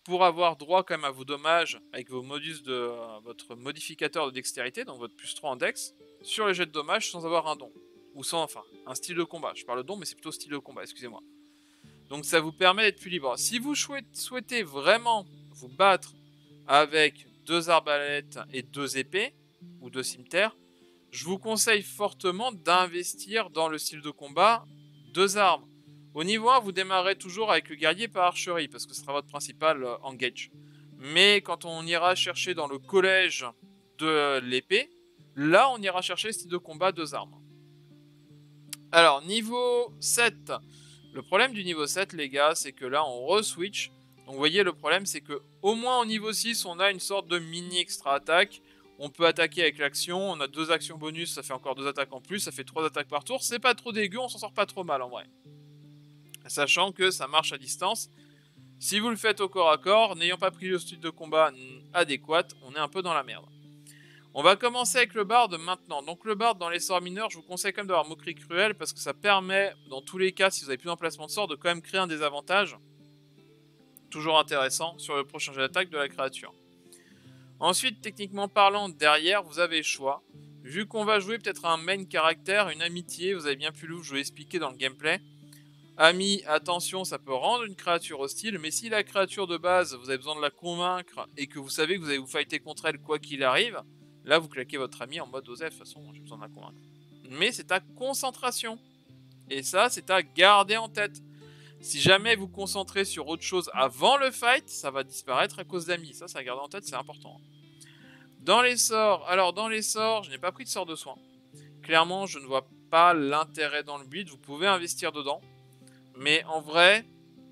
pour avoir droit quand même à vos dommages avec vos modus de euh, votre modificateur de dextérité, donc votre plus trois en dex, sur les jets de dommages sans avoir un don. Ou sans, enfin, un style de combat. Je parle de don, mais c'est plutôt style de combat, excusez-moi. Donc ça vous permet d'être plus libre. Si vous souhaitez vraiment vous battre avec deux arbalètes et deux épées, ou deux cimetières, je vous conseille fortement d'investir dans le style de combat deux armes. Au niveau un, vous démarrez toujours avec le guerrier par archerie, parce que ce sera votre principal euh, engage. Mais quand on ira chercher dans le collège de l'épée, là on ira chercher le style de combat deux armes. Alors, niveau sept. Le problème du niveau sept, les gars, c'est que là on re-switch. Donc vous voyez, le problème c'est que au moins au niveau six, on a une sorte de mini extra attaque. On peut attaquer avec l'action, on a deux actions bonus, ça fait encore deux attaques en plus, ça fait trois attaques par tour. C'est pas trop dégueu, on s'en sort pas trop mal en vrai. Sachant que ça marche à distance. Si vous le faites au corps à corps, n'ayant pas pris le style de combat adéquat, on est un peu dans la merde. On va commencer avec le bard maintenant. Donc le bard dans les sorts mineurs, je vous conseille quand même d'avoir moquerie cruelle parce que ça permet, dans tous les cas, si vous avez plus d'emplacement de sort, de quand même créer un désavantage. Toujours intéressant sur le prochain jet d'attaque de la créature. Ensuite, techniquement parlant, derrière, vous avez le choix. Vu qu'on va jouer peut-être un main caractère, une amitié, vous avez bien pu le, je vous l'ai expliqué dans le gameplay. Ami, attention, ça peut rendre une créature hostile, mais si la créature de base, vous avez besoin de la convaincre et que vous savez que vous allez vous fighter contre elle quoi qu'il arrive, là vous claquez votre ami en mode Osef, de toute façon, j'ai besoin de la convaincre. Mais c'est à concentration. Et ça, c'est à garder en tête. Si jamais vous concentrez sur autre chose avant le fight, ça va disparaître à cause d'amis. Ça, ça à garder en tête, c'est important. Dans les sorts, alors dans les sorts, je n'ai pas pris de sort de soin. Clairement, je ne vois pas l'intérêt dans le build, vous pouvez investir dedans. Mais en vrai,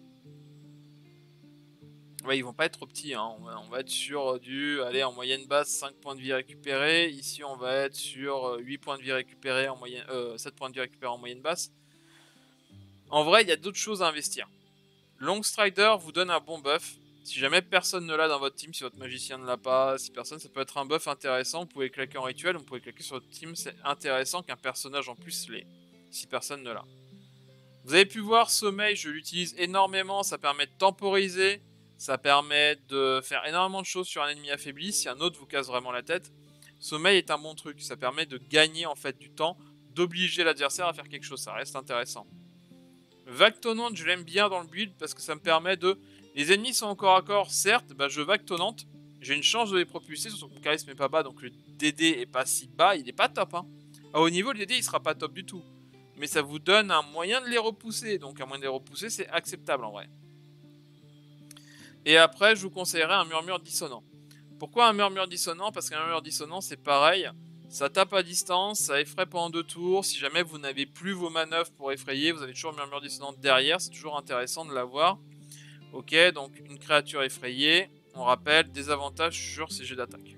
ouais, ils vont pas être trop petits, hein. on, va, on va être sur du, allez, en moyenne basse, cinq points de vie récupérés. Ici, on va être sur huit points de vie récupérés en moyenne, euh, sept points de vie récupérés en moyenne basse. En vrai, il y a d'autres choses à investir. Long Strider vous donne un bon buff. Si jamais personne ne l'a dans votre team, si votre magicien ne l'a pas, si personne, ça peut être un buff intéressant. Vous pouvez claquer en rituel, vous pouvez claquer sur votre team. C'est intéressant qu'un personnage en plus l'ait, si personne ne l'a. Vous avez pu voir Sommeil, je l'utilise énormément, ça permet de temporiser, ça permet de faire énormément de choses sur un ennemi affaibli, si un autre vous casse vraiment la tête. Sommeil est un bon truc, ça permet de gagner en fait du temps, d'obliger l'adversaire à faire quelque chose, ça reste intéressant. Vague tonnante, je l'aime bien dans le build parce que ça me permet de... Les ennemis sont encore à corps, certes, bah je vague tonnante, j'ai une chance de les propulser, surtout que mon charisme est pas bas, donc le D D est pas si bas, il est pas top. Hein. À haut niveau, le D D il sera pas top du tout. Mais ça vous donne un moyen de les repousser. Donc un moyen de les repousser, c'est acceptable en vrai. Et après, je vous conseillerais un murmure dissonant. Pourquoi un murmure dissonant? Parce qu'un murmure dissonant, c'est pareil. Ça tape à distance, ça effraie pendant deux tours. Si jamais vous n'avez plus vos manœuvres pour effrayer, vous avez toujours un murmure dissonant derrière. C'est toujours intéressant de l'avoir. Ok, donc une créature effrayée. On rappelle, des avantages sur ces jets d'attaque.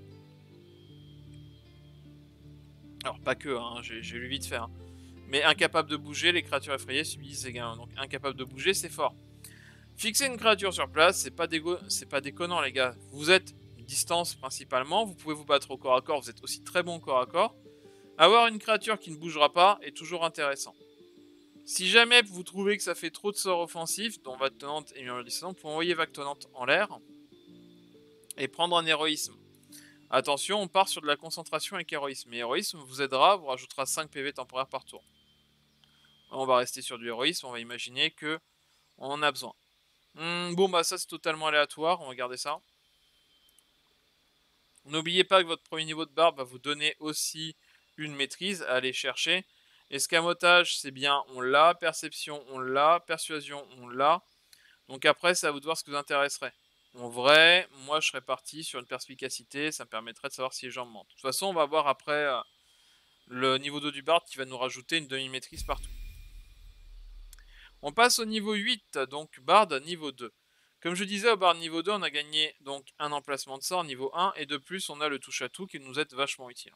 Alors pas que, hein, j'ai lu vite fait. Hein. Mais incapable de bouger, les créatures effrayées subissent des gains. Donc incapable de bouger, c'est fort. Fixer une créature sur place, c'est pas, pas déconnant les gars. Vous êtes distance principalement, vous pouvez vous battre au corps à corps, vous êtes aussi très bon au corps à corps. Avoir une créature qui ne bougera pas est toujours intéressant. Si jamais vous trouvez que ça fait trop de sorts offensifs, dont Vague Tonnante et Murmure Dissonant, vous pouvez envoyer Vague Tonnante en l'air et prendre un héroïsme. Attention, on part sur de la concentration avec héroïsme. Mais héroïsme vous aidera, vous rajoutera cinq P V temporaires par tour. On va rester sur du héroïsme, on va imaginer que on en a besoin. Hum, bon bah ça c'est totalement aléatoire, on va garder ça. N'oubliez pas que votre premier niveau de barbe va vous donner aussi une maîtrise à aller chercher. Escamotage c'est bien, on l'a. Perception on l'a. Persuasion on l'a. Donc après c'est à vous de voir ce qui vous intéresserait. En vrai, moi je serais parti sur une perspicacité, ça me permettrait de savoir si les gens mentent. De toute façon on va voir après euh, le niveau deux du bard qui va nous rajouter une demi-maîtrise partout. On passe au niveau huit, donc Bard niveau deux. Comme je disais, au Bard niveau deux, on a gagné donc un emplacement de sort niveau un, et de plus, on a le touche-à-tout qui nous est vachement utile.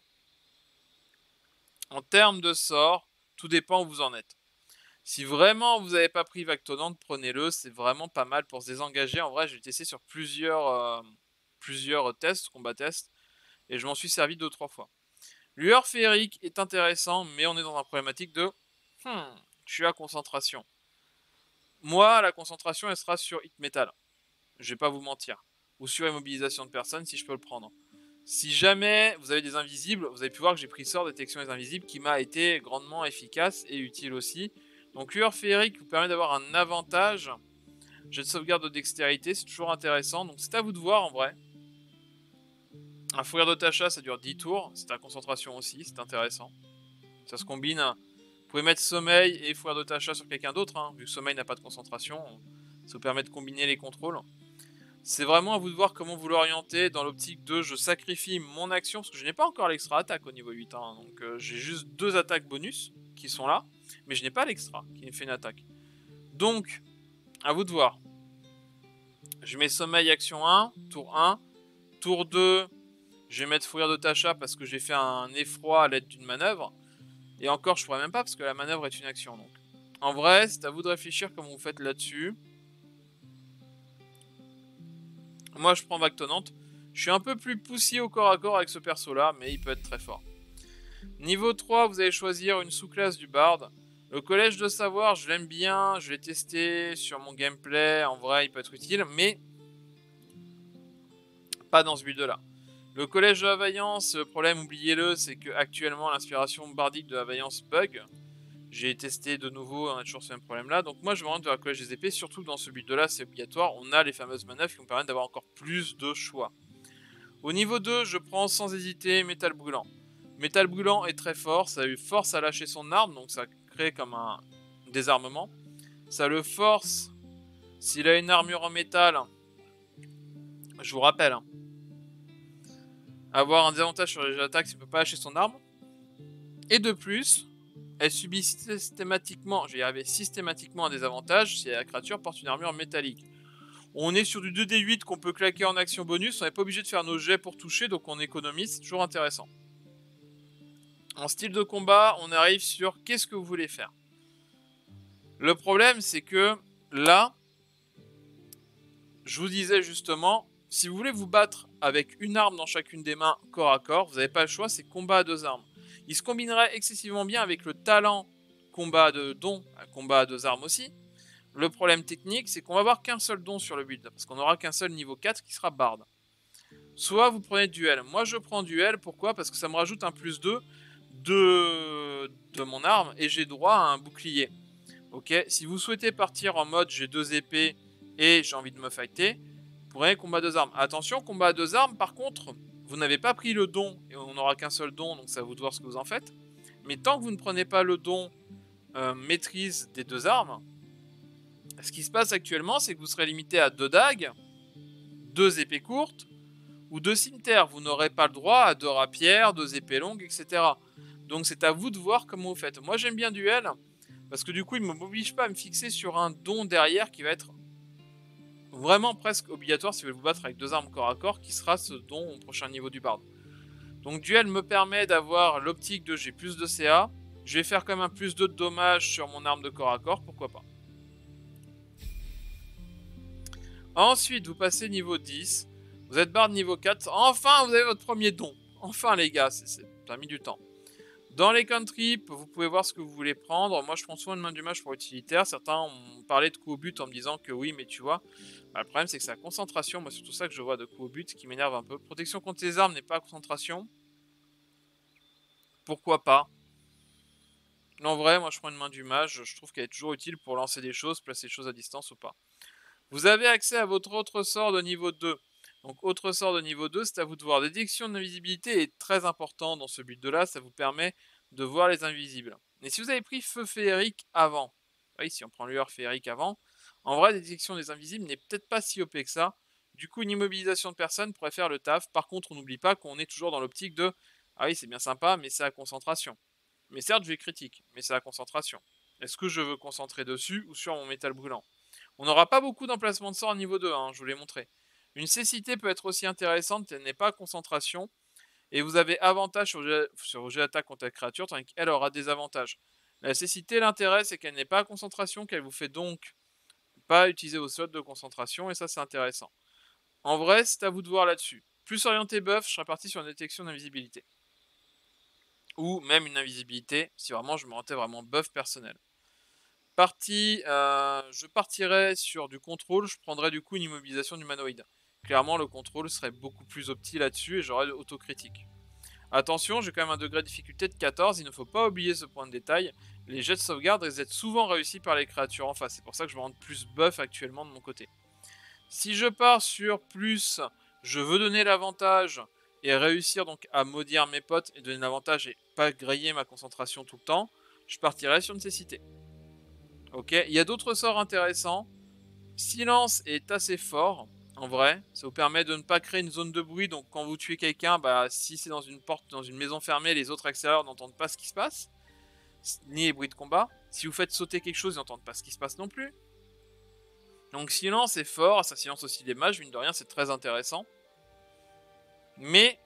En termes de sort, tout dépend où vous en êtes. Si vraiment vous n'avez pas pris Vague Tonnante, prenez-le, c'est vraiment pas mal pour se désengager. En vrai, j'ai testé sur plusieurs, euh, plusieurs tests, combat tests, et je m'en suis servi deux ou trois fois. Lueur féerique est intéressant, mais on est dans une problématique de hmm, je suis à concentration. Moi, la concentration, elle sera sur Hit Metal. Je vais pas vous mentir. Ou sur immobilisation de personnes si je peux le prendre. Si jamais vous avez des invisibles, vous avez pu voir que j'ai pris sort détection des invisibles qui m'a été grandement efficace et utile aussi. Donc lueur féerique vous permet d'avoir un avantage. Jet de sauvegarde de dextérité, c'est toujours intéressant. Donc c'est à vous de voir en vrai. Un fou rire de Tasha, ça dure dix tours. C'est à concentration aussi, c'est intéressant. Ça se combine. Vous pouvez mettre sommeil et fou rire de Tasha sur quelqu'un d'autre. Hein. Vu que sommeil n'a pas de concentration, ça vous permet de combiner les contrôles. C'est vraiment à vous de voir comment vous l'orientez dans l'optique de je sacrifie mon action, parce que je n'ai pas encore l'extra attaque au niveau huit, hein, donc euh, j'ai juste deux attaques bonus qui sont là, mais je n'ai pas l'extra qui me fait une attaque. Donc, à vous de voir. Je mets sommeil action un, tour un, tour deux, je vais mettre fou rire de Tasha parce que j'ai fait un effroi à l'aide d'une manœuvre, et encore je pourrais même pas parce que la manœuvre est une action. Donc, en vrai, c'est à vous de réfléchir comment vous faites là-dessus. Moi, je prends vague tonnante. Je suis un peu plus poussé au corps à corps avec ce perso-là, mais il peut être très fort. Niveau trois, vous allez choisir une sous-classe du Bard. Le collège de savoir, je l'aime bien. Je l'ai testé sur mon gameplay. En vrai, il peut être utile, mais pas dans ce build-là. Le collège de la vaillance, le problème, oubliez-le, c'est que actuellement l'inspiration bardique de la vaillance bug. J'ai testé de nouveau, on a toujours ce même problème-là. Donc moi, je me rends vers le collège des épées, surtout dans ce build-là, c'est obligatoire. On a les fameuses manœuvres qui nous permettent d'avoir encore plus de choix. Au niveau deux, je prends sans hésiter métal brûlant. Métal brûlant est très fort, ça lui force à lâcher son arme, donc ça crée comme un désarmement. Ça le force, s'il a une armure en métal, je vous rappelle, hein, avoir un désavantage sur les attaques s'il ne peut pas lâcher son arme. Et de plus, elle subit systématiquement, je vais y arriver, systématiquement un désavantage si la créature porte une armure métallique. On est sur du deux D huit qu'on peut claquer en action bonus, on n'est pas obligé de faire nos jets pour toucher, donc on économise, c'est toujours intéressant. En style de combat, on arrive sur qu'est-ce que vous voulez faire. Le problème, c'est que là, je vous disais justement, si vous voulez vous battre avec une arme dans chacune des mains, corps à corps, vous n'avez pas le choix, c'est combat à deux armes. Il se combinerait excessivement bien avec le talent combat de don, combat à deux armes aussi. Le problème technique, c'est qu'on va avoir qu'un seul don sur le build, parce qu'on n'aura qu'un seul niveau quatre qui sera Bard. Soit vous prenez duel. Moi, je prends duel, pourquoi? Parce que ça me rajoute un plus deux de, de mon arme, et j'ai droit à un bouclier. Ok, si vous souhaitez partir en mode j'ai deux épées et j'ai envie de me fighter, vous prenez combat à deux armes. Attention, combat à deux armes, par contre, vous n'avez pas pris le don, et on n'aura qu'un seul don, donc ça va vous de voir ce que vous en faites. Mais tant que vous ne prenez pas le don euh, maîtrise des deux armes, ce qui se passe actuellement, c'est que vous serez limité à deux dagues, deux épées courtes, ou deux cimetières. Vous n'aurez pas le droit à deux rapières, deux épées longues, et cetera. Donc c'est à vous de voir comment vous faites. Moi j'aime bien duel, parce que du coup il ne m'oblige pas à me fixer sur un don derrière qui va être vraiment presque obligatoire si vous voulez vous battre avec deux armes corps à corps, qui sera ce don au prochain niveau du Bard. Donc duel me permet d'avoir l'optique de j'ai plus de C A, je vais faire quand même un plus deux de dommages sur mon arme de corps à corps, pourquoi pas. Ensuite, vous passez niveau dix. Vous êtes Bard niveau quatre. Enfin, vous avez votre premier don. Enfin, les gars, ça a mis du temps. Dans les cantrips, vous pouvez voir ce que vous voulez prendre. Moi, je prends souvent une main du mage pour utilitaire. Certains ont parlé de coup au but en me disant que oui, mais tu vois. Bah, le problème, c'est que c'est la concentration. Moi, c'est tout ça que je vois de coup au but qui m'énerve un peu. Protection contre les armes n'est pas concentration. Pourquoi pas? En vrai, moi, je prends une main du mage. Je trouve qu'elle est toujours utile pour lancer des choses, placer des choses à distance ou pas. Vous avez accès à votre autre sort de niveau deux. Donc, autre sort de niveau deux, c'est à vous de voir. La détection d'invisibilité est très important dans ce build-là. Ça vous permet de voir les invisibles. Et si vous avez pris feu féerique avant, oui, si on prend lueur féerique avant, en vrai, la détection des invisibles n'est peut-être pas si O P que ça. Du coup, une immobilisation de personne pourrait faire le taf. Par contre, on n'oublie pas qu'on est toujours dans l'optique de « Ah oui, c'est bien sympa, mais c'est à concentration. » Mais certes, je vais critique, mais c'est à concentration. Est-ce que je veux concentrer dessus ou sur mon métal brûlant? On n'aura pas beaucoup d'emplacements de sort à niveau deux, hein, je vous l'ai montré. Une cécité peut être aussi intéressante, elle n'est pas à concentration. Et vous avez avantage sur vos jets d'attaque contre la créature, tandis qu'elle aura des avantages. La cécité, l'intérêt, c'est qu'elle n'est pas à concentration, qu'elle vous fait donc pas utiliser vos slots de concentration, et ça, c'est intéressant. En vrai, c'est à vous de voir là-dessus. Plus orienté buff, je serais parti sur une détection d'invisibilité. Ou même une invisibilité, si vraiment je me rentais vraiment buff personnel. Partie, euh, je partirais sur du contrôle, je prendrais du coup une immobilisation d'humanoïde. Clairement, le contrôle serait beaucoup plus opti là-dessus et j'aurais autocritique. Attention, j'ai quand même un degré de difficulté de quatorze, il ne faut pas oublier ce point de détail. Les jets de sauvegarde restent souvent réussis par les créatures en face, c'est pour ça que je me rends plus buff actuellement de mon côté. Si je pars sur plus, je veux donner l'avantage et réussir donc à maudire mes potes et donner l'avantage et pas griller ma concentration tout le temps, je partirai sur nécessité. Ok, il y a d'autres sorts intéressants. Silence est assez fort, en vrai. Ça vous permet de ne pas créer une zone de bruit. Donc quand vous tuez quelqu'un, bah, si c'est dans une porte, dans une maison fermée, les autres extérieurs n'entendent pas ce qui se passe. Ni les bruits de combat. Si vous faites sauter quelque chose, ils n'entendent pas ce qui se passe non plus. Donc silence est fort. Ça silence aussi les mages. Mine de rien, c'est très intéressant. Mais...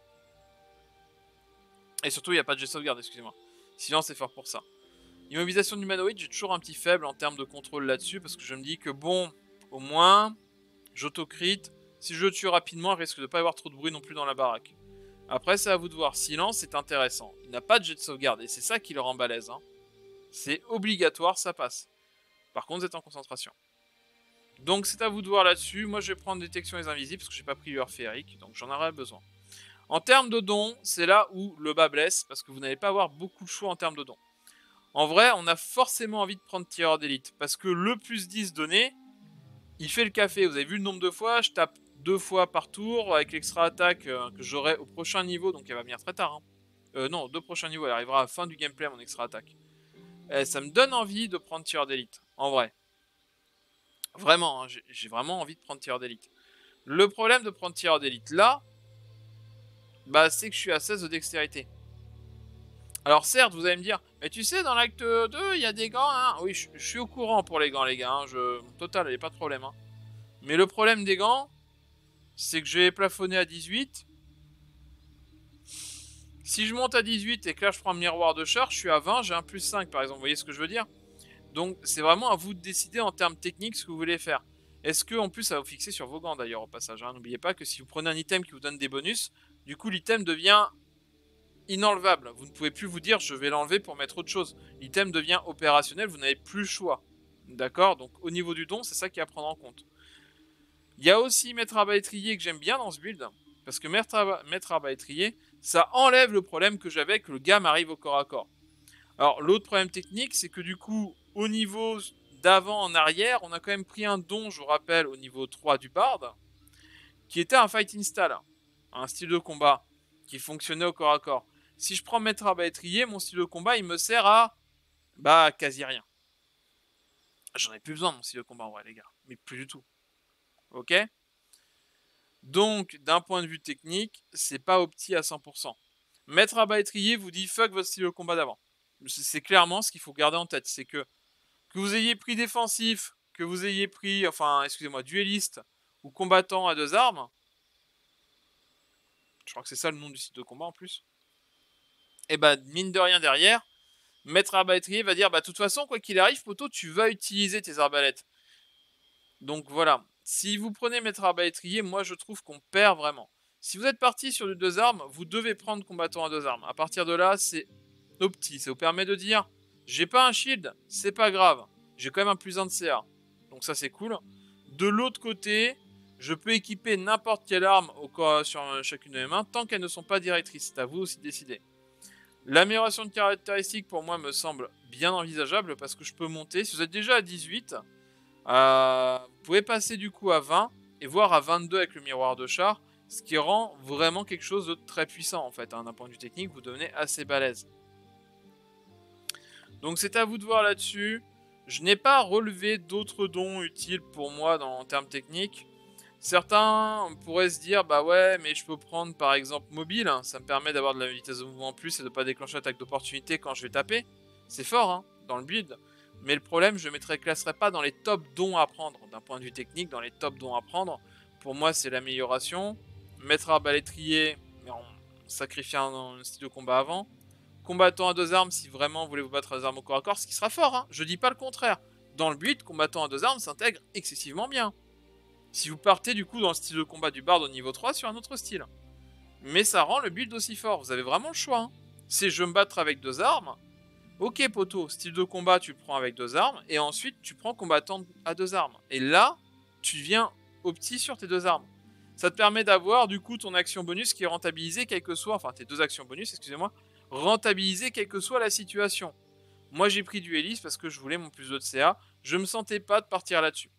Et surtout, il n'y a pas de jet de sauvegarde, excusez-moi. Silence est fort pour ça. Immobilisation d'humanoïde, j'ai toujours un petit faible en termes de contrôle là-dessus. Parce que je me dis que bon... Au moins, j'autocrit. Si je le tue rapidement, il risque de ne pas y avoir trop de bruit non plus dans la baraque. Après, c'est à vous de voir. Silence, c'est intéressant. Il n'a pas de jet de sauvegarde et c'est ça qui le rend balèze. Hein. C'est obligatoire, ça passe. Par contre, vous êtes en concentration. Donc, c'est à vous de voir là-dessus. Moi, je vais prendre détection des invisibles parce que j'ai pas pris lueur féerique. Donc, j'en aurai besoin. En termes de dons, c'est là où le bas blesse parce que vous n'allez pas avoir beaucoup de choix en termes de dons. En vrai, on a forcément envie de prendre tireur d'élite parce que le plus dix donné... Il fait le café, vous avez vu le nombre de fois, je tape deux fois par tour avec l'extra attaque euh, que j'aurai au prochain niveau, donc elle va venir très tard. Hein. Euh, non, deux prochains niveaux, elle arrivera à la fin du gameplay mon extra attaque. Et ça me donne envie de prendre tireur d'élite, en vrai. Vraiment, hein, j'ai vraiment envie de prendre tireur d'élite. Le problème de prendre tireur d'élite là, bah c'est que je suis à seize de dextérité. Alors certes, vous allez me dire, mais tu sais, dans l'acte deux, il y a des gants, hein. Oui, je, je suis au courant pour les gants, les gars, hein. Je... Total, il n'y a pas de problème, hein. Mais le problème des gants, c'est que j'ai plafonné à dix-huit. Si je monte à dix-huit et que là je prends le miroir de charge, je suis à vingt, j'ai un plus cinq par exemple, vous voyez ce que je veux dire? Donc c'est vraiment à vous de décider en termes techniques ce que vous voulez faire. Est-ce que en plus ça va vous fixer sur vos gants d'ailleurs au passage, hein. N'oubliez pas que si vous prenez un item qui vous donne des bonus, du coup l'item devient inenlevable. Vous ne pouvez plus vous dire je vais l'enlever pour mettre autre chose. L'item devient opérationnel, vous n'avez plus le choix. D'accord? Donc au niveau du don, c'est ça qu'il y a à prendre en compte. Il y a aussi Maître Arbat Étrier que j'aime bien dans ce build. Parce que Maître Arbat, Maître Arbat Étrier, ça enlève le problème que j'avais que le gars m'arrive au corps à corps. Alors l'autre problème technique, c'est que du coup, au niveau d'avant en arrière, on a quand même pris un don, je vous rappelle, au niveau trois du Bard, qui était un fighting style, un style de combat qui fonctionnait au corps à corps. Si je prends Maître Arbat Étrier, mon style de combat, il me sert à... Bah, quasi rien. J'en ai plus besoin de mon style de combat en vrai, les gars. Mais plus du tout. Ok? Donc, d'un point de vue technique, c'est pas opti à cent pour cent. Maître Arbat Étrier vous dit fuck votre style de combat d'avant. C'est clairement ce qu'il faut garder en tête. C'est que, que vous ayez pris défensif, que vous ayez pris, enfin, excusez-moi, dueliste ou combattant à deux armes. Je crois que c'est ça le nom du site de combat en plus. Et bah, mine de rien derrière, Maître Arbat Étrier va dire, bah, de toute façon, quoi qu'il arrive, poto, tu vas utiliser tes arbalètes. Donc voilà. Si vous prenez Maître Arbat Étrier, moi je trouve qu'on perd vraiment. Si vous êtes parti sur du deux armes, vous devez prendre combattant à deux armes. À partir de là, c'est opti. Ça vous permet de dire, j'ai pas un shield, c'est pas grave. J'ai quand même un plus un de C A. Donc ça c'est cool. De l'autre côté, je peux équiper n'importe quelle arme au corps, sur chacune de mes mains, tant qu'elles ne sont pas directrices. C'est à vous aussi de décider. L'amélioration de caractéristiques pour moi me semble bien envisageable parce que je peux monter. Si vous êtes déjà à dix-huit, euh, vous pouvez passer du coup à vingt et voir à vingt-deux avec le miroir de char, ce qui rend vraiment quelque chose de très puissant en fait. Hein. D'un point de vue technique, vous devenez assez balèze. Donc c'est à vous de voir là-dessus. Je n'ai pas relevé d'autres dons utiles pour moi dans, en termes techniques. Certains pourraient se dire, bah ouais, mais je peux prendre par exemple mobile, hein, ça me permet d'avoir de la vitesse de mouvement en plus et de ne pas déclencher l'attaque d'opportunité quand je vais taper. C'est fort hein, dans le build. Mais le problème, je ne me classerai pas dans les top dons à prendre. D'un point de vue technique, dans les top dons à prendre, pour moi c'est l'amélioration. Maître arbalétrier, mais en sacrifiant un style de combat avant. Combattant à deux armes, si vraiment vous voulez vous battre à deux armes au corps à corps, ce qui sera fort, hein. Je dis pas le contraire. Dans le build, combattant à deux armes s'intègre excessivement bien. Si vous partez du coup dans le style de combat du Bard au niveau trois sur un autre style. Mais ça rend le build aussi fort, vous avez vraiment le choix. Hein. C'est je me battre avec deux armes, Ok poto, style de combat tu le prends avec deux armes, et ensuite tu prends combattant à deux armes. Et là, tu viens opti sur tes deux armes. Ça te permet d'avoir du coup ton action bonus qui est rentabilisée quelle que soit, enfin tes deux actions bonus, excusez-moi, rentabilisées quelle que soit la situation. Moi j'ai pris du hélice parce que je voulais mon plus deux de C A, je me sentais pas de partir là-dessus.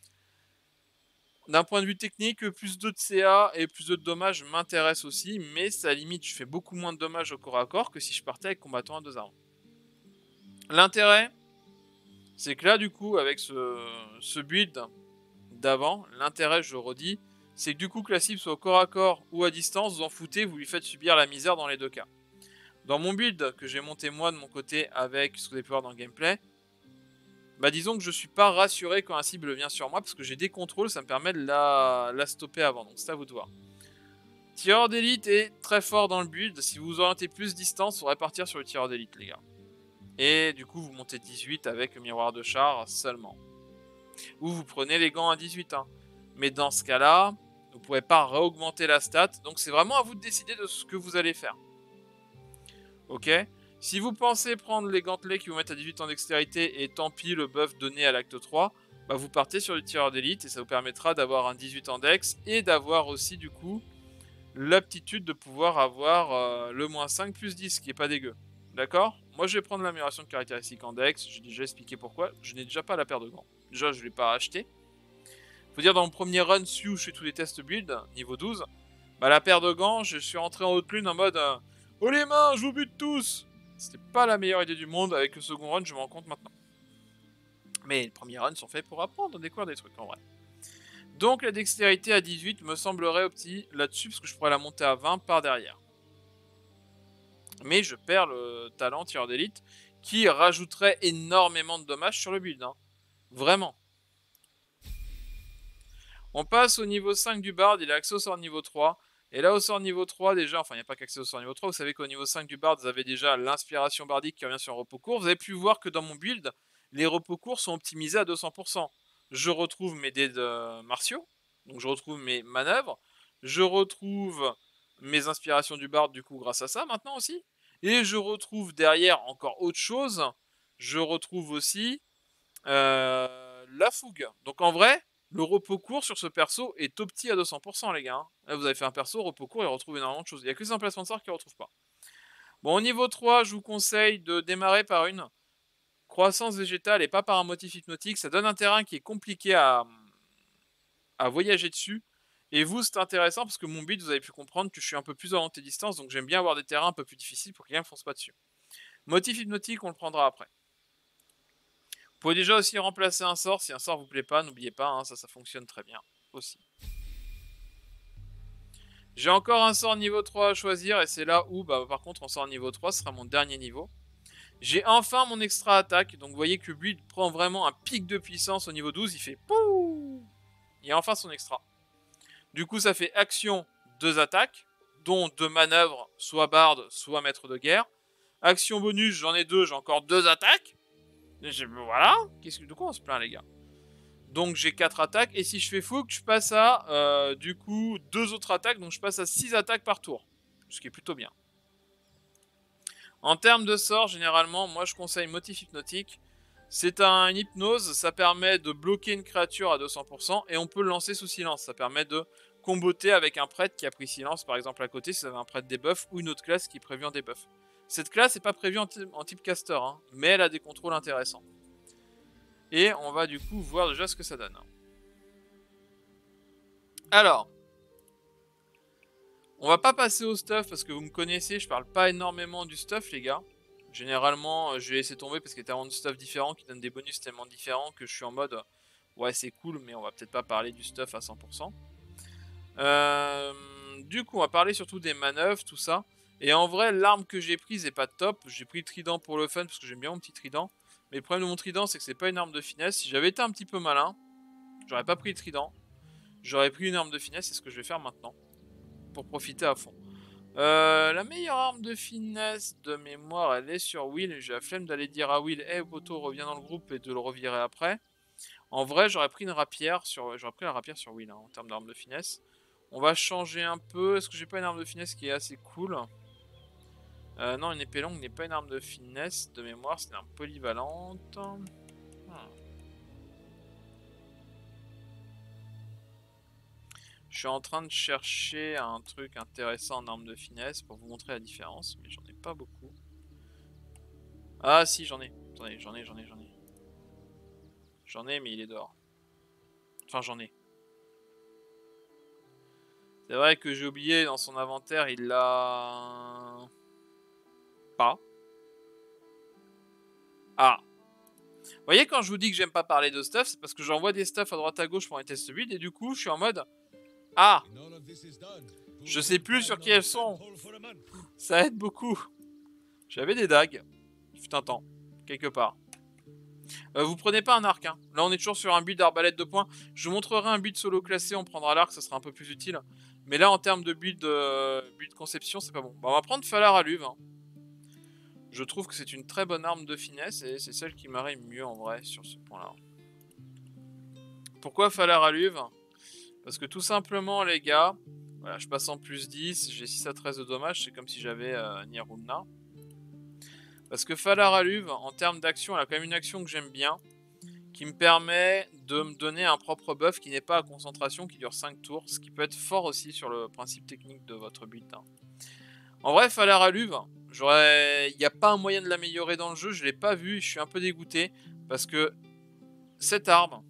D'un point de vue technique, plus deux de C A et plus deux de dommages m'intéresse aussi, mais ça limite, je fais beaucoup moins de dommages au corps à corps que si je partais avec combattant à deux armes. L'intérêt, c'est que là, du coup, avec ce, ce build d'avant, l'intérêt, je le redis, c'est que du coup, que la cible soit au corps à corps ou à distance, vous en foutez, vous lui faites subir la misère dans les deux cas. Dans mon build que j'ai monté moi de mon côté avec ce que vous allez pouvoir dans le gameplay, bah disons que je suis pas rassuré quand un cible vient sur moi parce que j'ai des contrôles, ça me permet de la, la stopper avant, donc c'est à vous de voir. Tireur d'élite est très fort dans le build, si vous orientez plus distance, il faudrait partir sur le tireur d'élite les gars. Et du coup, vous montez dix-huit avec le miroir de char seulement. Ou vous prenez les gants à dix-huit. Hein. Mais dans ce cas-là, vous ne pouvez pas réaugmenter la stat. Donc c'est vraiment à vous de décider de ce que vous allez faire. Ok. Si vous pensez prendre les gantelets qui vous mettent à dix-huit en dextérité et tant pis le buff donné à l'acte trois, bah vous partez sur le tireur d'élite et ça vous permettra d'avoir un dix-huit en dex et d'avoir aussi du coup l'aptitude de pouvoir avoir euh, le moins cinq plus dix, ce qui est pas dégueu. D'accord? Moi, je vais prendre l'amélioration de caractéristiques en dex. J'ai déjà expliqué pourquoi. Je n'ai déjà pas la paire de gants. Déjà, je ne l'ai pas acheté. Faut dire, dans mon premier run, celui où je fais tous les tests build, niveau douze, bah la paire de gants, je suis rentré en haute lune en mode euh, oh les mains, je vous bute tous! C'était pas la meilleure idée du monde. Avec le second run, je me rends compte maintenant. Mais les premiers runs sont faits pour apprendre, découvrir des trucs en vrai. Donc, la dextérité à dix-huit me semblerait opti là-dessus, parce que je pourrais la monter à vingt par derrière. Mais je perds le talent tireur d'élite qui rajouterait énormément de dommages sur le build. Hein. Vraiment. On passe au niveau cinq du bard, il a accès au sort niveau trois. Et là au sort niveau trois déjà, enfin il n'y a pas qu'accès au sort niveau trois, vous savez qu'au niveau cinq du bard, vous avez déjà l'inspiration bardique qui revient sur un repos court. Vous avez pu voir que dans mon build, les repos courts sont optimisés à deux cents pour cent. Je retrouve mes dés de martiaux, donc je retrouve mes manœuvres, je retrouve mes inspirations du bard du coup grâce à ça maintenant aussi. Et je retrouve derrière encore autre chose, je retrouve aussi euh, la fougue. Donc en vrai, le repos court sur ce perso est opti à deux cents pour cent les gars. Hein. Là vous avez fait un perso, repos court, il retrouve énormément de choses. Il n'y a que les emplacements de sort qu'il ne retrouve pas. Bon, au niveau trois, je vous conseille de démarrer par une croissance végétale et pas par un motif hypnotique. Ça donne un terrain qui est compliqué à, à voyager dessus. Et vous, c'est intéressant parce que mon build, vous avez pu comprendre que je suis un peu plus orienté distance, donc j'aime bien avoir des terrains un peu plus difficiles pour que quelqu'un ne fonce pas dessus. Motif hypnotique, on le prendra après. Vous pouvez déjà aussi remplacer un sort, si un sort vous plaît pas, n'oubliez pas, hein, ça, ça fonctionne très bien aussi. J'ai encore un sort niveau trois à choisir, et c'est là où, bah, par contre, en sort niveau trois, ce sera mon dernier niveau. J'ai enfin mon extra attaque, donc vous voyez que lui, il prend vraiment un pic de puissance au niveau douze, il fait pouh. Il a enfin son extra. Du coup, ça fait action, deux attaques, dont deux manœuvres, soit barde, soit maître de guerre. Action bonus, j'en ai deux, j'ai encore deux attaques. Voilà, qu'est-ce que de quoi on se plaint les gars? Donc j'ai quatre attaques, et si je fais fougue, je passe à, euh, du coup, deux autres attaques, donc je passe à six attaques par tour. Ce qui est plutôt bien. En termes de sort, généralement, moi je conseille motif hypnotique. C'est un hypnose, ça permet de bloquer une créature à deux cents pour cent, et on peut le lancer sous silence. Ça permet de comboter avec un prêtre qui a pris silence, par exemple à côté, si vous avez un prêtre debuff, ou une autre classe qui est prévue en debuff. Cette classe n'est pas prévue en, en type caster, hein, mais elle a des contrôles intéressants. Et on va du coup voir déjà ce que ça donne. Alors, on va pas passer au stuff parce que vous me connaissez, je parle pas énormément du stuff les gars. Généralement, je vais laisser tomber parce qu'il y a tellement de stuff différents qui donnent des bonus tellement différents que je suis en mode ouais c'est cool mais on va peut-être pas parler du stuff à cent pour cent. Euh, du coup, on va parler surtout des manœuvres, tout ça. Et en vrai, l'arme que j'ai prise est pas top. J'ai pris le trident pour le fun parce que j'aime bien mon petit trident. Mais le problème de mon trident, c'est que c'est pas une arme de finesse. Si j'avais été un petit peu malin, j'aurais pas pris le trident. J'aurais pris une arme de finesse, c'est ce que je vais faire maintenant. Pour profiter à fond. Euh, la meilleure arme de finesse de mémoire, elle est sur Will. J'ai la flemme d'aller dire à Will, hey poto, reviens dans le groupe et de le revirer après. En vrai, j'aurais pris une rapière sur, j'aurais pris la rapière sur Will hein, en termes d'arme de finesse. On va changer un peu. Est-ce que j'ai pas une arme de finesse qui est assez cool? Euh, non, une épée longue n'est pas une arme de finesse. De mémoire, c'est une arme polyvalente. Hmm. Je suis en train de chercher un truc intéressant en arme de finesse pour vous montrer la différence, mais j'en ai pas beaucoup. Ah si, j'en ai. Attendez, j'en ai, j'en ai, j'en ai. J'en ai, mais il est dehors. Enfin, j'en ai. C'est vrai que j'ai oublié, dans son inventaire, il l'a... pas. Ah. Vous voyez, quand je vous dis que j'aime pas parler de stuff, c'est parce que j'envoie des stuff à droite à gauche pour les test build, et du coup, je suis en mode... Ah, je sais plus sur qui elles sont. Ça aide beaucoup. J'avais des dagues. Il fut un temps. Quelque part. Euh, vous prenez pas un arc. Hein. Là, on est toujours sur un build d'arbalète de points. Je vous montrerai un build solo classé. On prendra l'arc. Ça sera un peu plus utile. Mais là, en termes de build, euh, build conception, c'est pas bon. Bon. On va prendre Falar à Luve. Hein. Je trouve que c'est une très bonne arme de finesse. Et c'est celle qui m'arrive mieux en vrai sur ce point-là. Pourquoi Falar à Luve? Parce que tout simplement, les gars... Voilà, je passe en plus dix, j'ai six à treize de dommages, c'est comme si j'avais euh, Niruna. Parce que Falar à Luve, en termes d'action, elle a quand même une action que j'aime bien, qui me permet de me donner un propre buff qui n'est pas à concentration, qui dure cinq tours, ce qui peut être fort aussi sur le principe technique de votre build. Hein. En vrai, Falar à Luve, il n'y a pas un moyen de l'améliorer dans le jeu, je ne l'ai pas vu, et je suis un peu dégoûté, parce que cette arme,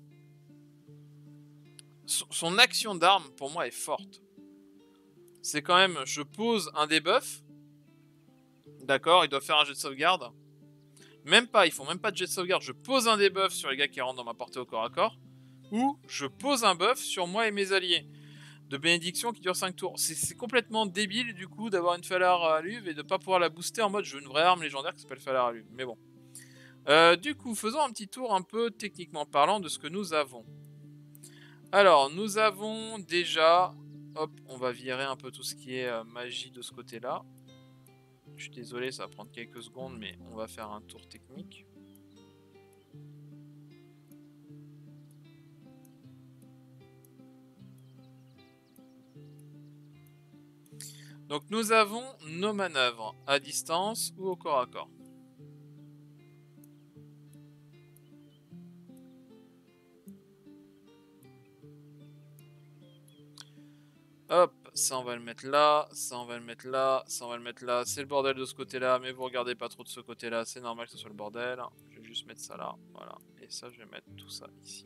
son action d'arme, pour moi, est forte. C'est quand même, je pose un debuff. D'accord, il doit faire un jet de sauvegarde. Même pas, ils font même pas de jet de sauvegarde. Je pose un debuff sur les gars qui rentrent dans ma portée au corps à corps. Ou je pose un buff sur moi et mes alliés. De bénédiction qui dure cinq tours. C'est complètement débile du coup d'avoir une Falar à Luve et de pas pouvoir la booster en mode je veux une vraie arme légendaire qui s'appelle Falar à Luve. Mais bon. Euh, du coup, faisons un petit tour un peu techniquement parlant de ce que nous avons. Alors, nous avons déjà... Hop, on va virer un peu tout ce qui est euh, magie de ce côté-là. Je suis désolé, ça va prendre quelques secondes, mais on va faire un tour technique. Donc nous avons nos manœuvres à distance ou au corps à corps. Hop, ça on va le mettre là, ça on va le mettre là, ça on va le mettre là. C'est le bordel de ce côté-là, mais vous regardez pas trop de ce côté-là, c'est normal que ce soit le bordel. Je vais juste mettre ça là, voilà. Et ça, je vais mettre tout ça ici.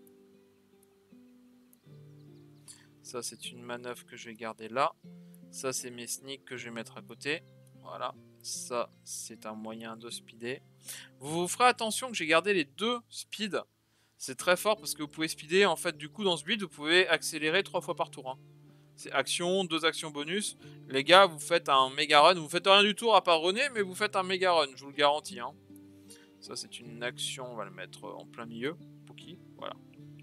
Ça, c'est une manœuvre que je vais garder là. Ça, c'est mes sneaks que je vais mettre à côté. Voilà. Ça, c'est un moyen de speeder. Vous ferez attention que j'ai gardé les deux speeds. C'est très fort parce que vous pouvez speeder. En fait, du coup, dans ce build, vous pouvez accélérer trois fois par tour. Hein. C'est action, deux actions bonus. Les gars, vous faites un méga run. Vous faites rien du tout à part runner, mais vous faites un méga run. Je vous le garantis. Hein. Ça, c'est une action. On va le mettre en plein milieu. Pookie. Voilà.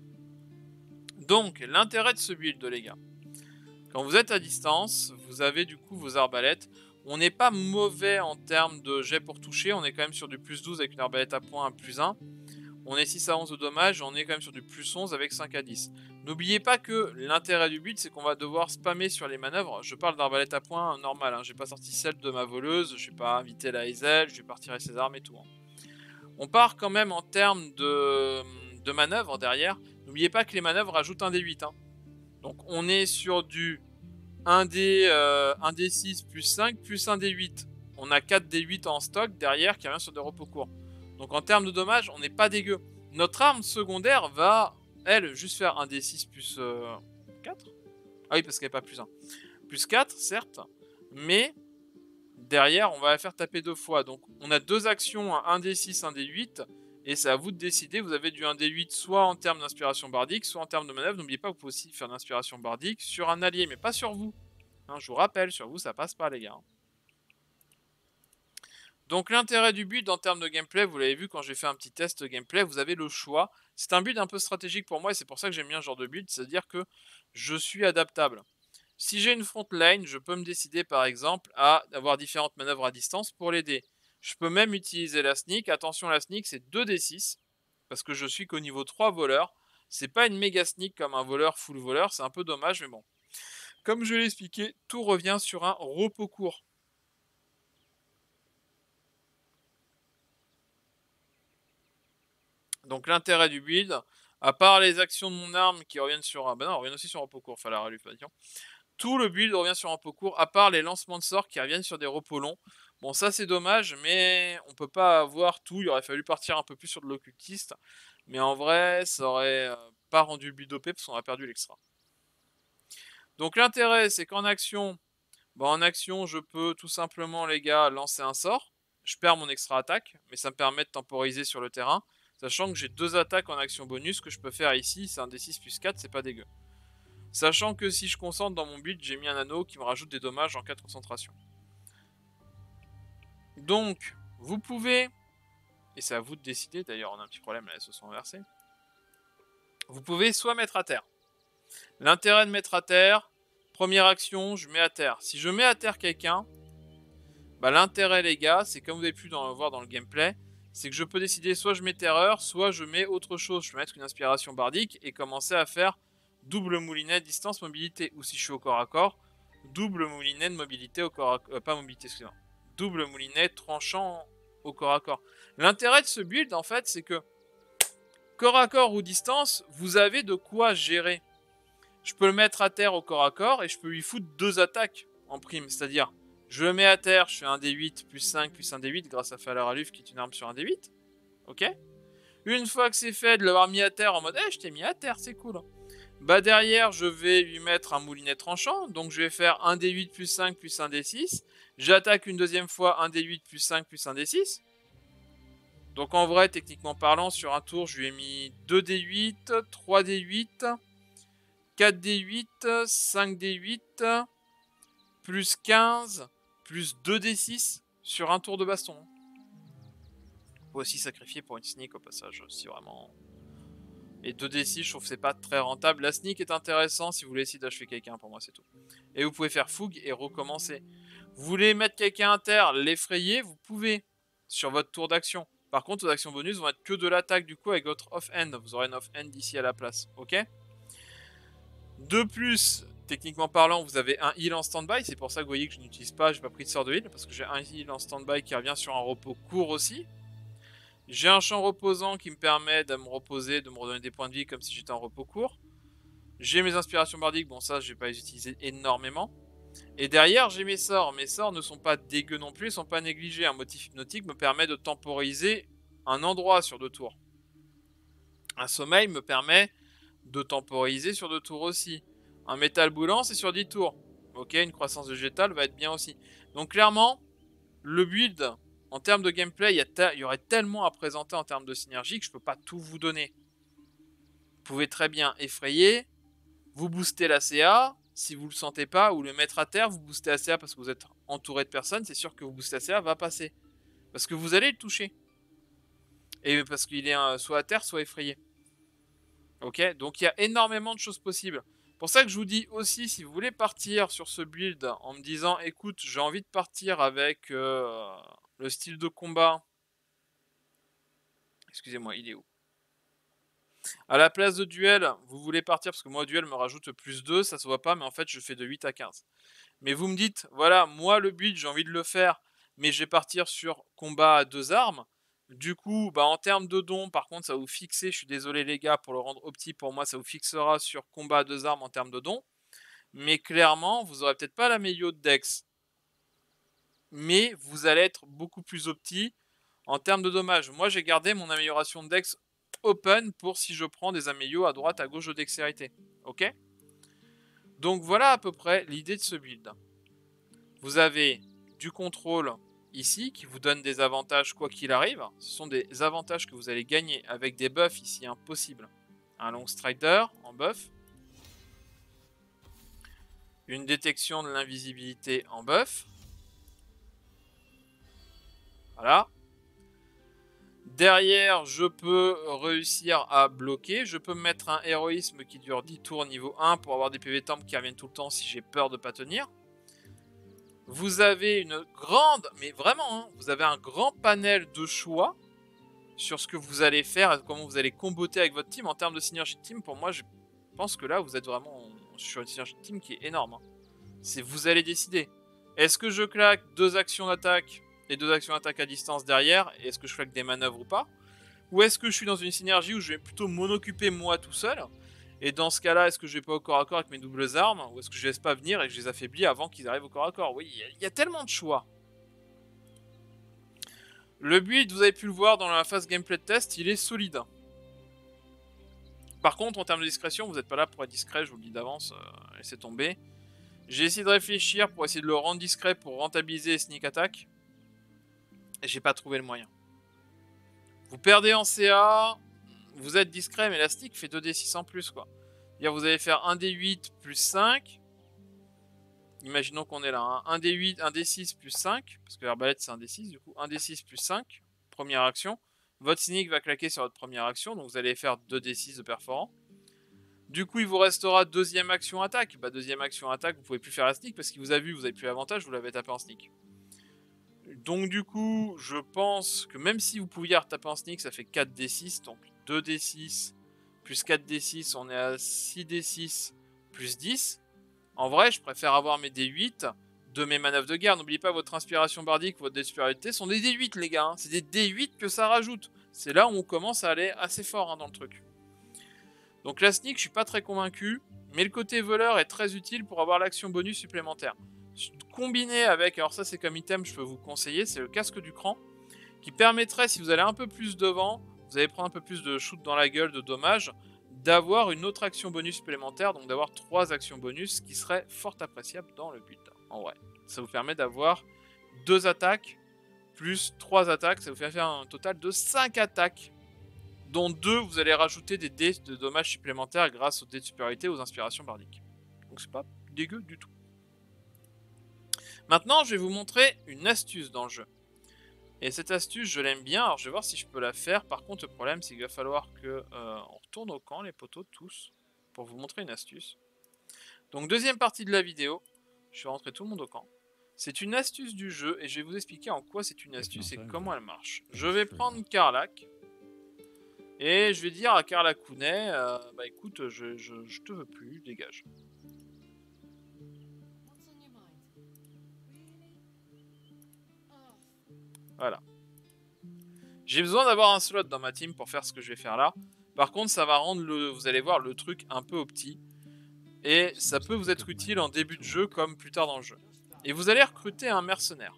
Donc, l'intérêt de ce build, les gars. Quand vous êtes à distance, vous avez du coup vos arbalètes. On n'est pas mauvais en termes de jet pour toucher. On est quand même sur du plus douze avec une arbalète à points à plus un. On est six à onze de dommages. On est quand même sur du plus onze avec cinq à dix. N'oubliez pas que l'intérêt du build, c'est qu'on va devoir spammer sur les manœuvres. Je parle d'arbalète à points normale. Hein. Je n'ai pas sorti celle de ma voleuse. Je n'ai pas invité la Hazel. Je vais pas retirer ses armes et tout. Hein. On part quand même en termes de, de manœuvres derrière. N'oubliez pas que les manœuvres rajoutent un D huit. Hein. Donc on est sur du un D, euh, un D six plus cinq plus un D huit. On a quatre D huit en stock derrière qui revient sur des repos courts. Donc en termes de dommages, on n'est pas dégueu. Notre arme secondaire va, elle, juste faire un D six plus euh, quatre. Ah oui, parce qu'elle n'est pas plus un. Plus quatre, certes. Mais derrière, on va la faire taper deux fois. Donc on a deux actions, un D six, un D huit. Et c'est à vous de décider, vous avez du un D huit soit en termes d'inspiration bardique, soit en termes de manœuvre. N'oubliez pas que vous pouvez aussi faire l'inspiration bardique sur un allié, mais pas sur vous. Hein, je vous rappelle, sur vous, ça passe pas, les gars. Donc l'intérêt du build en termes de gameplay, vous l'avez vu quand j'ai fait un petit test gameplay, vous avez le choix. C'est un build un peu stratégique pour moi et c'est pour ça que j'aime bien ce genre de build, c'est-à-dire que je suis adaptable. Si j'ai une front line, je peux me décider par exemple à avoir différentes manœuvres à distance pour l'aider. Je peux même utiliser la sneak. Attention, la sneak, c'est deux D six. Parce que je suis qu'au niveau trois voleurs. C'est pas une méga sneak comme un voleur full voleur. C'est un peu dommage, mais bon. Comme je l'ai expliqué, tout revient sur un repos court. Donc l'intérêt du build, à part les actions de mon arme qui reviennent sur... Ah bah non, reviennent aussi sur un repos court, fallait la rallusion. Tout le build revient sur un repos court, à part les lancements de sorts qui reviennent sur des repos longs. Bon, ça c'est dommage, mais on peut pas avoir tout. Il aurait fallu partir un peu plus sur de l'occultiste. Mais en vrai, ça aurait euh, pas rendu le build O P parce qu'on a perdu l'extra. Donc l'intérêt, c'est qu'en action, bah, en action, je peux tout simplement, les gars, lancer un sort. Je perds mon extra attaque, mais ça me permet de temporiser sur le terrain. Sachant que j'ai deux attaques en action bonus que je peux faire ici. C'est un D six plus quatre, c'est pas dégueu. Sachant que si je concentre dans mon build, j'ai mis un anneau qui me rajoute des dommages en cas de concentration. Donc, vous pouvez, et c'est à vous de décider, d'ailleurs on a un petit problème là, elles se sont inversées. Vous pouvez soit mettre à terre. L'intérêt de mettre à terre, première action, je mets à terre. Si je mets à terre quelqu'un, bah, l'intérêt les gars, c'est comme vous avez pu dans, voir dans le gameplay, c'est que je peux décider soit je mets terreur, soit je mets autre chose. Je peux mettre une inspiration bardique et commencer à faire double moulinet distance mobilité. Ou si je suis au corps à corps, double moulinet de mobilité au corps à corps. Euh, pas mobilité, excusez-moi. Double moulinet tranchant au corps à corps. L'intérêt de ce build, en fait, c'est que corps à corps ou distance, vous avez de quoi gérer. Je peux le mettre à terre au corps à corps et je peux lui foutre deux attaques en prime. C'est-à-dire, je le mets à terre, je fais un D huit plus cinq plus un D huit grâce à Faleur à Luf qui est une arme sur un D huit. Ok. Une fois que c'est fait, de l'avoir mis à terre en mode, eh, je t'ai mis à terre, c'est cool. Bah derrière, je vais lui mettre un moulinet tranchant. Donc je vais faire un D huit plus cinq plus un D six. J'attaque une deuxième fois un D huit plus cinq plus un D six. Donc en vrai, techniquement parlant, sur un tour, je lui ai mis deux D huit, trois D huit, quatre D huit, cinq D huit, plus quinze, plus deux D six sur un tour de baston. On peut aussi sacrifier pour une sneak au passage, si vraiment... Et deux D six, je trouve que c'est pas très rentable. La sneak est intéressant si vous voulez essayer d'achever quelqu'un, pour moi c'est tout. Et vous pouvez faire fougue et recommencer. Vous voulez mettre quelqu'un à terre, l'effrayer, vous pouvez, sur votre tour d'action. Par contre, vos actions bonus vont être que de l'attaque du coup avec votre off-hand. Vous aurez une off-hand ici à la place, ok? De plus, techniquement parlant, vous avez un heal en stand-by. C'est pour ça que vous voyez que je n'utilise pas, j'ai pas pris de sort de heal, parce que j'ai un heal en stand-by qui revient sur un repos court aussi. J'ai un champ reposant qui me permet de me reposer, de me redonner des points de vie comme si j'étais en repos court. J'ai mes inspirations bardiques, bon ça je vais pas les utiliser énormément. Et derrière j'ai mes sorts. Mes sorts ne sont pas dégueux non plus, ils sont pas négligés. Un motif hypnotique me permet de temporiser un endroit sur deux tours. Un sommeil me permet de temporiser sur deux tours aussi. Un métal boulant c'est sur dix tours. Ok, une croissance végétale va être bien aussi. Donc clairement, le build... En termes de gameplay, il y, il y aurait tellement à présenter en termes de synergie que je ne peux pas tout vous donner. Vous pouvez très bien effrayer, vous booster la C A, si vous ne le sentez pas, ou le mettre à terre, vous boostez la C A parce que vous êtes entouré de personnes, c'est sûr que vous boostez la C A va passer. Parce que vous allez le toucher. Et parce qu'il est un, soit à terre, soit effrayé. Ok, donc il y a énormément de choses possibles. Pour ça que je vous dis aussi, si vous voulez partir sur ce build en me disant, écoute, j'ai envie de partir avec... Euh, le style de combat. Excusez-moi, il est où? À la place de duel, vous voulez partir, parce que moi, duel me rajoute plus deux, ça se voit pas, mais en fait, je fais de huit à quinze. Mais vous me dites, voilà, moi, le build, j'ai envie de le faire, mais je vais partir sur combat à deux armes. Du coup, bah, en termes de dons, par contre, ça va vous fixer, je suis désolé les gars, pour le rendre opti, pour moi, ça vous fixera sur combat à deux armes en termes de dons. Mais clairement, vous aurez peut-être pas la meilleure de Dex. Mais vous allez être beaucoup plus opti en termes de dommages. Moi, j'ai gardé mon amélioration de Dex open pour si je prends des améliorations à droite, à gauche de dextérité. Ok? Donc voilà à peu près l'idée de ce build. Vous avez du contrôle ici qui vous donne des avantages quoi qu'il arrive. Ce sont des avantages que vous allez gagner avec des buffs ici impossibles. Un long strider en buff. Une détection de l'invisibilité en buff. Voilà. Derrière, je peux réussir à bloquer. Je peux me mettre un héroïsme qui dure dix tours niveau un pour avoir des P V temp qui reviennent tout le temps si j'ai peur de ne pas tenir. Vous avez une grande, mais vraiment, hein, vous avez un grand panel de choix sur ce que vous allez faire et comment vous allez comboter avec votre team. En termes de synergie de team, pour moi, je pense que là, vous êtes vraiment sur une synergie de team qui est énorme. Hein. C'est vous allez décider. Est-ce que je claque deux actions d'attaque et deux actions d'attaque à distance derrière, et est-ce que je claque des manœuvres ou pas? Ou est-ce que je suis dans une synergie où je vais plutôt m'en occuper moi tout seul? Et dans ce cas-là, est-ce que je vais pas au corps à corps avec mes doubles armes? Ou est-ce que je laisse pas venir et que je les affaiblis avant qu'ils arrivent au corps à corps? Oui, il y, y a tellement de choix. Le build, vous avez pu le voir dans la phase gameplay de test, il est solide. Par contre, en termes de discrétion, vous n'êtes pas là pour être discret, je vous le dis d'avance, euh, laissez tomber. J'ai essayé de réfléchir pour essayer de le rendre discret pour rentabiliser les sneak attack. Et j'ai pas trouvé le moyen. Vous perdez en C A, vous êtes discret, mais la sneak fait deux D six en plus, quoi. C'est-à-dire vous allez faire un D huit plus cinq. Imaginons qu'on est là, hein. un D huit, un D six plus cinq, parce que l'arbalète c'est un D six du coup, un D six plus cinq, première action. Votre sneak va claquer sur votre première action, donc vous allez faire deux D six de perforant. Du coup, il vous restera deuxième action attaque. Bah, deuxième action attaque, vous pouvez plus faire la sneak parce qu'il vous a vu, vous avez plus l'avantage, vous l'avez tapé en sneak. Donc du coup, je pense que même si vous pouviez retaper en sneak, ça fait quatre D six, donc deux D six plus quatre D six, on est à six D six plus dix. En vrai, je préfère avoir mes D huit de mes manœuvres de guerre. N'oubliez pas, votre inspiration bardique, votre dé de supériorité sont des D huit, les gars. Hein. C'est des D huit que ça rajoute. C'est là où on commence à aller assez fort hein, dans le truc. Donc la sneak, je suis pas très convaincu, mais le côté voleur est très utile pour avoir l'action bonus supplémentaire. Combiné avec, alors ça c'est comme item, je peux vous conseiller, c'est le casque du cran, qui permettrait, si vous allez un peu plus devant, vous allez prendre un peu plus de shoot dans la gueule, de dommages, d'avoir une autre action bonus supplémentaire, donc d'avoir trois actions bonus, qui serait fort appréciable dans le build, en vrai. Ça vous permet d'avoir deux attaques, plus trois attaques, ça vous fait faire un total de cinq attaques, dont deux, vous allez rajouter des dés de dommages supplémentaires grâce aux dés de supériorité, aux inspirations bardiques. Donc c'est pas dégueu du tout. Maintenant, je vais vous montrer une astuce dans le jeu. Et cette astuce, je l'aime bien, alors je vais voir si je peux la faire. Par contre, le problème, c'est qu'il va falloir que euh, on retourne au camp, les potos, tous, pour vous montrer une astuce. Donc, deuxième partie de la vidéo, je vais rentrer tout le monde au camp. C'est une astuce du jeu, et je vais vous expliquer en quoi c'est une astuce et comment elle marche. Je vais prendre Karlach, et je vais dire à Karlach-Kounet, euh, bah écoute, je, je, je te veux plus, dégage. Voilà. J'ai besoin d'avoir un slot dans ma team pour faire ce que je vais faire là. Par contre, ça va rendre, le, vous allez voir, le truc un peu opti. Et ça peut vous être utile en début de jeu comme plus tard dans le jeu. Et vous allez recruter un mercenaire.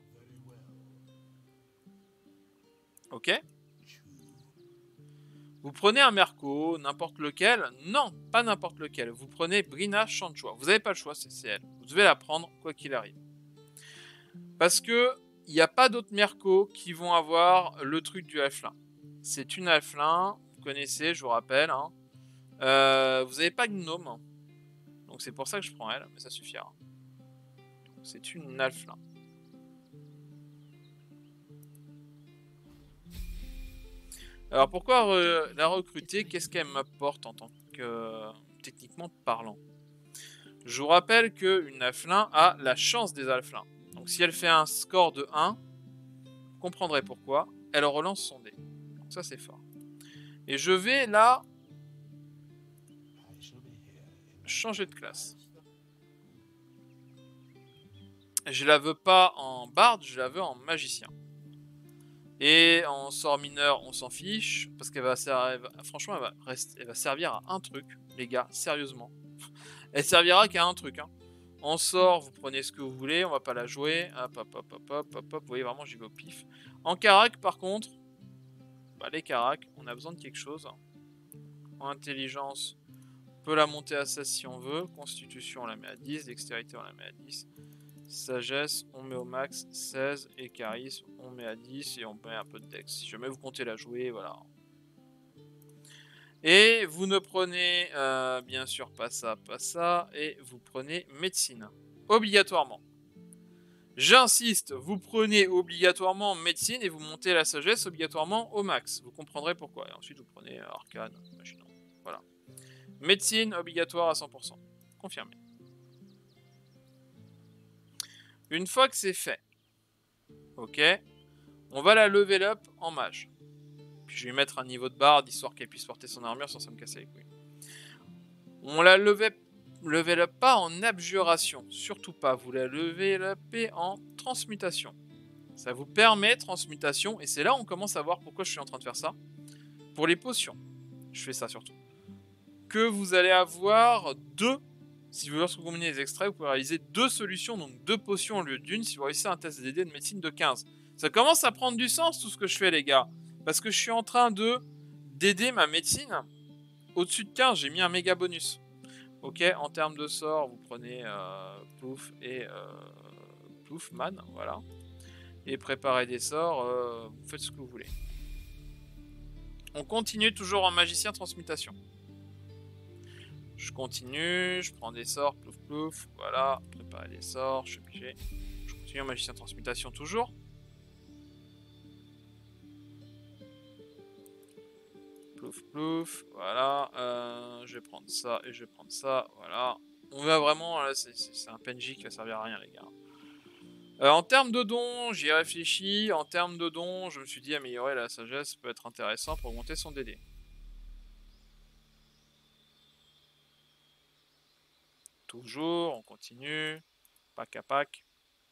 Ok? Vous prenez un merco, n'importe lequel. Non, pas n'importe lequel. Vous prenez Brina Chanchois. Vous n'avez pas le choix, c'est elle. Vous devez la prendre quoi qu'il arrive. Parce que il n'y a pas d'autres mercos qui vont avoir le truc du halflin. C'est une halflin, vous connaissez, je vous rappelle. Hein. Euh, vous n'avez pas gnome. Donc c'est pour ça que je prends elle, mais ça suffira. C'est une halflin. Alors pourquoi re la recruter? Qu'est-ce qu'elle m'apporte en tant que euh, techniquement parlant? Je vous rappelle qu'une halflin a la chance des halflins. Donc si elle fait un score de un, vous comprendrez pourquoi, elle relance son dé. Donc ça c'est fort. Et je vais là changer de classe. Je la veux pas en barde, je la veux en magicien. Et en sort mineur, on s'en fiche, parce qu'elle va, elle va, franchement, elle va, rester, elle va servir à un truc, les gars, sérieusement. Elle servira qu'à un truc. Hein. En sort, vous prenez ce que vous voulez, on va pas la jouer. Hop, hop, hop, hop, hop, hop, hop. Vous voyez, vraiment, j'y vais au pif. En carac, par contre, bah, les caracs, on a besoin de quelque chose. En intelligence, on peut la monter à seize si on veut. Constitution, on la met à dix. Dextérité, on la met à dix. Sagesse, on met au max seize. Et charisme, on met à dix. Et on met un peu de dex. Si jamais vous comptez la jouer, voilà. Et vous ne prenez euh, bien sûr pas ça, pas ça. Et vous prenez médecine. Obligatoirement. J'insiste, vous prenez obligatoirement médecine et vous montez la sagesse obligatoirement au max. Vous comprendrez pourquoi. Et ensuite, vous prenez arcane, machin. Voilà. Médecine obligatoire à cent pour cent. Confirmé. Une fois que c'est fait, ok, on va la level up en mage. Puis je vais lui mettre un niveau de barde histoire qu'elle puisse porter son armure sans ça me casser les couilles. On la level, level up pas en abjuration, surtout pas. Vous la level upez en transmutation. Ça vous permet transmutation, et c'est là où on commence à voir pourquoi je suis en train de faire ça. pour les potions, je fais ça surtout, que vous allez avoir deux, si vous voulez combiner les extraits, vous pouvez réaliser deux solutions, donc deux potions au lieu d'une, si vous réussissez un test D D de médecine de quinze. Ça commence à prendre du sens tout ce que je fais les gars, parce que je suis en train de d'aider ma médecine. Au-dessus de quinze, j'ai mis un méga bonus. Ok, en termes de sorts, vous prenez euh, Plouf et euh, Plouf Man, voilà. Et préparez des sorts, euh, vous faites ce que vous voulez. On continue toujours en magicien transmutation. Je continue, je prends des sorts, plouf plouf, voilà, préparer des sorts, je suis obligé. Je continue en magicien transmutation toujours. Plouf plouf, voilà, euh, je vais prendre ça et je vais prendre ça, voilà. On va vraiment, là c'est un P N J qui va servir à rien les gars. Euh, en termes de dons, j'y ai réfléchi, en termes de dons, je me suis dit améliorer la sagesse peut être intéressant pour augmenter son D D. Toujours, on continue, pack à pack.